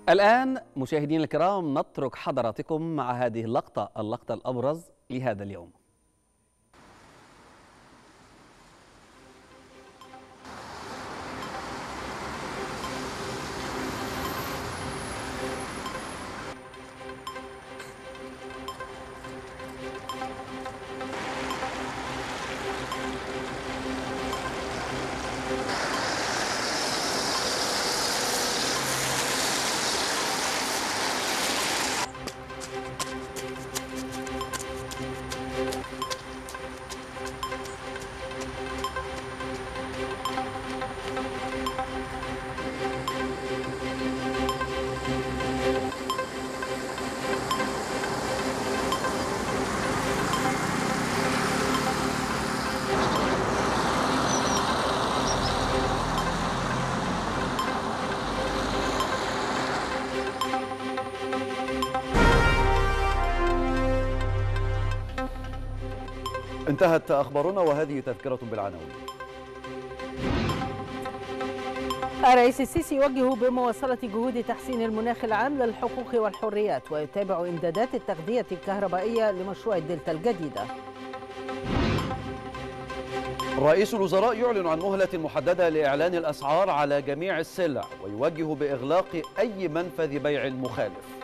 الآن مشاهدينا الكرام نترك حضراتكم مع هذه اللقطة اللقطة الأبرز لهذا اليوم. انتهت أخبارنا وهذه تذكرة بالعناوين. الرئيس السيسي يوجه بمواصلة جهود تحسين المناخ العام للحقوق والحريات ويتابع إمدادات التغذية الكهربائية لمشروع الدلتا الجديدة. رئيس الوزراء يعلن عن مهلة محددة لإعلان الأسعار على جميع السلع ويوجه بإغلاق أي منفذ بيع مخالف.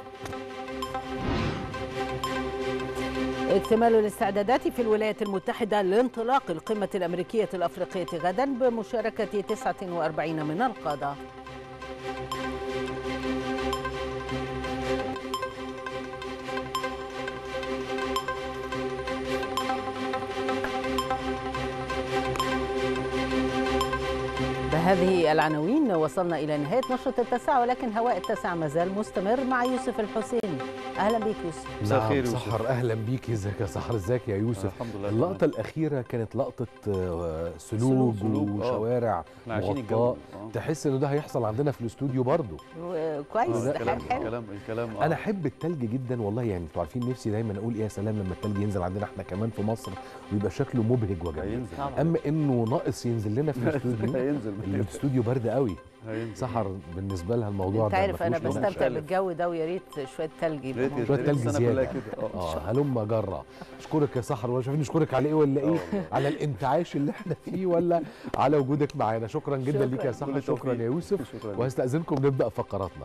اكتمال الاستعدادات في الولايات المتحدة لانطلاق القمة الأمريكية الأفريقية غدا بمشاركة تسعة وأربعين من القادة. بهذه العناوين وصلنا إلى نهاية نشرة التاسعة، ولكن هواء التاسعة ما زال مستمر مع يوسف الحسيني. أهلا بيك يوسف. مساء الخير يا سحر. أهلا بيك. ازيك يا سحر؟ ازيك يا يوسف؟ الحمد لله. اللقطة الأخيرة كانت لقطة سلوك, سلوك وشوارع مغطاة، تحس إنه ده هيحصل عندنا في الاستوديو برضه. كويس. ده الكلام الكلام الكلام أنا أحب التلج جدا والله، يعني أنتوا عارفين نفسي دايما أقول إيه يا سلام لما التلج ينزل عندنا إحنا كمان في مصر ويبقى شكله مبهج وجميل. أما إنه ناقص ينزل لنا في الاستوديو هينزل. الاستوديو برد قوي. سحر بالنسبه لها الموضوع انت ده عارف انا بستمتع بالجو ده، ويا ريت شويه ثلج يبقى شويه ثلج زياده. اه هلم جره. اشكرك يا سحر، ولا شايفين نشكرك على ايه ولا ايه؟ على الانتعاش اللي احنا فيه ولا على وجودك معانا. شكرا جدا ليك يا سحر. شكرا يا يوسف، وهستاذنكم نبدا فقراتنا.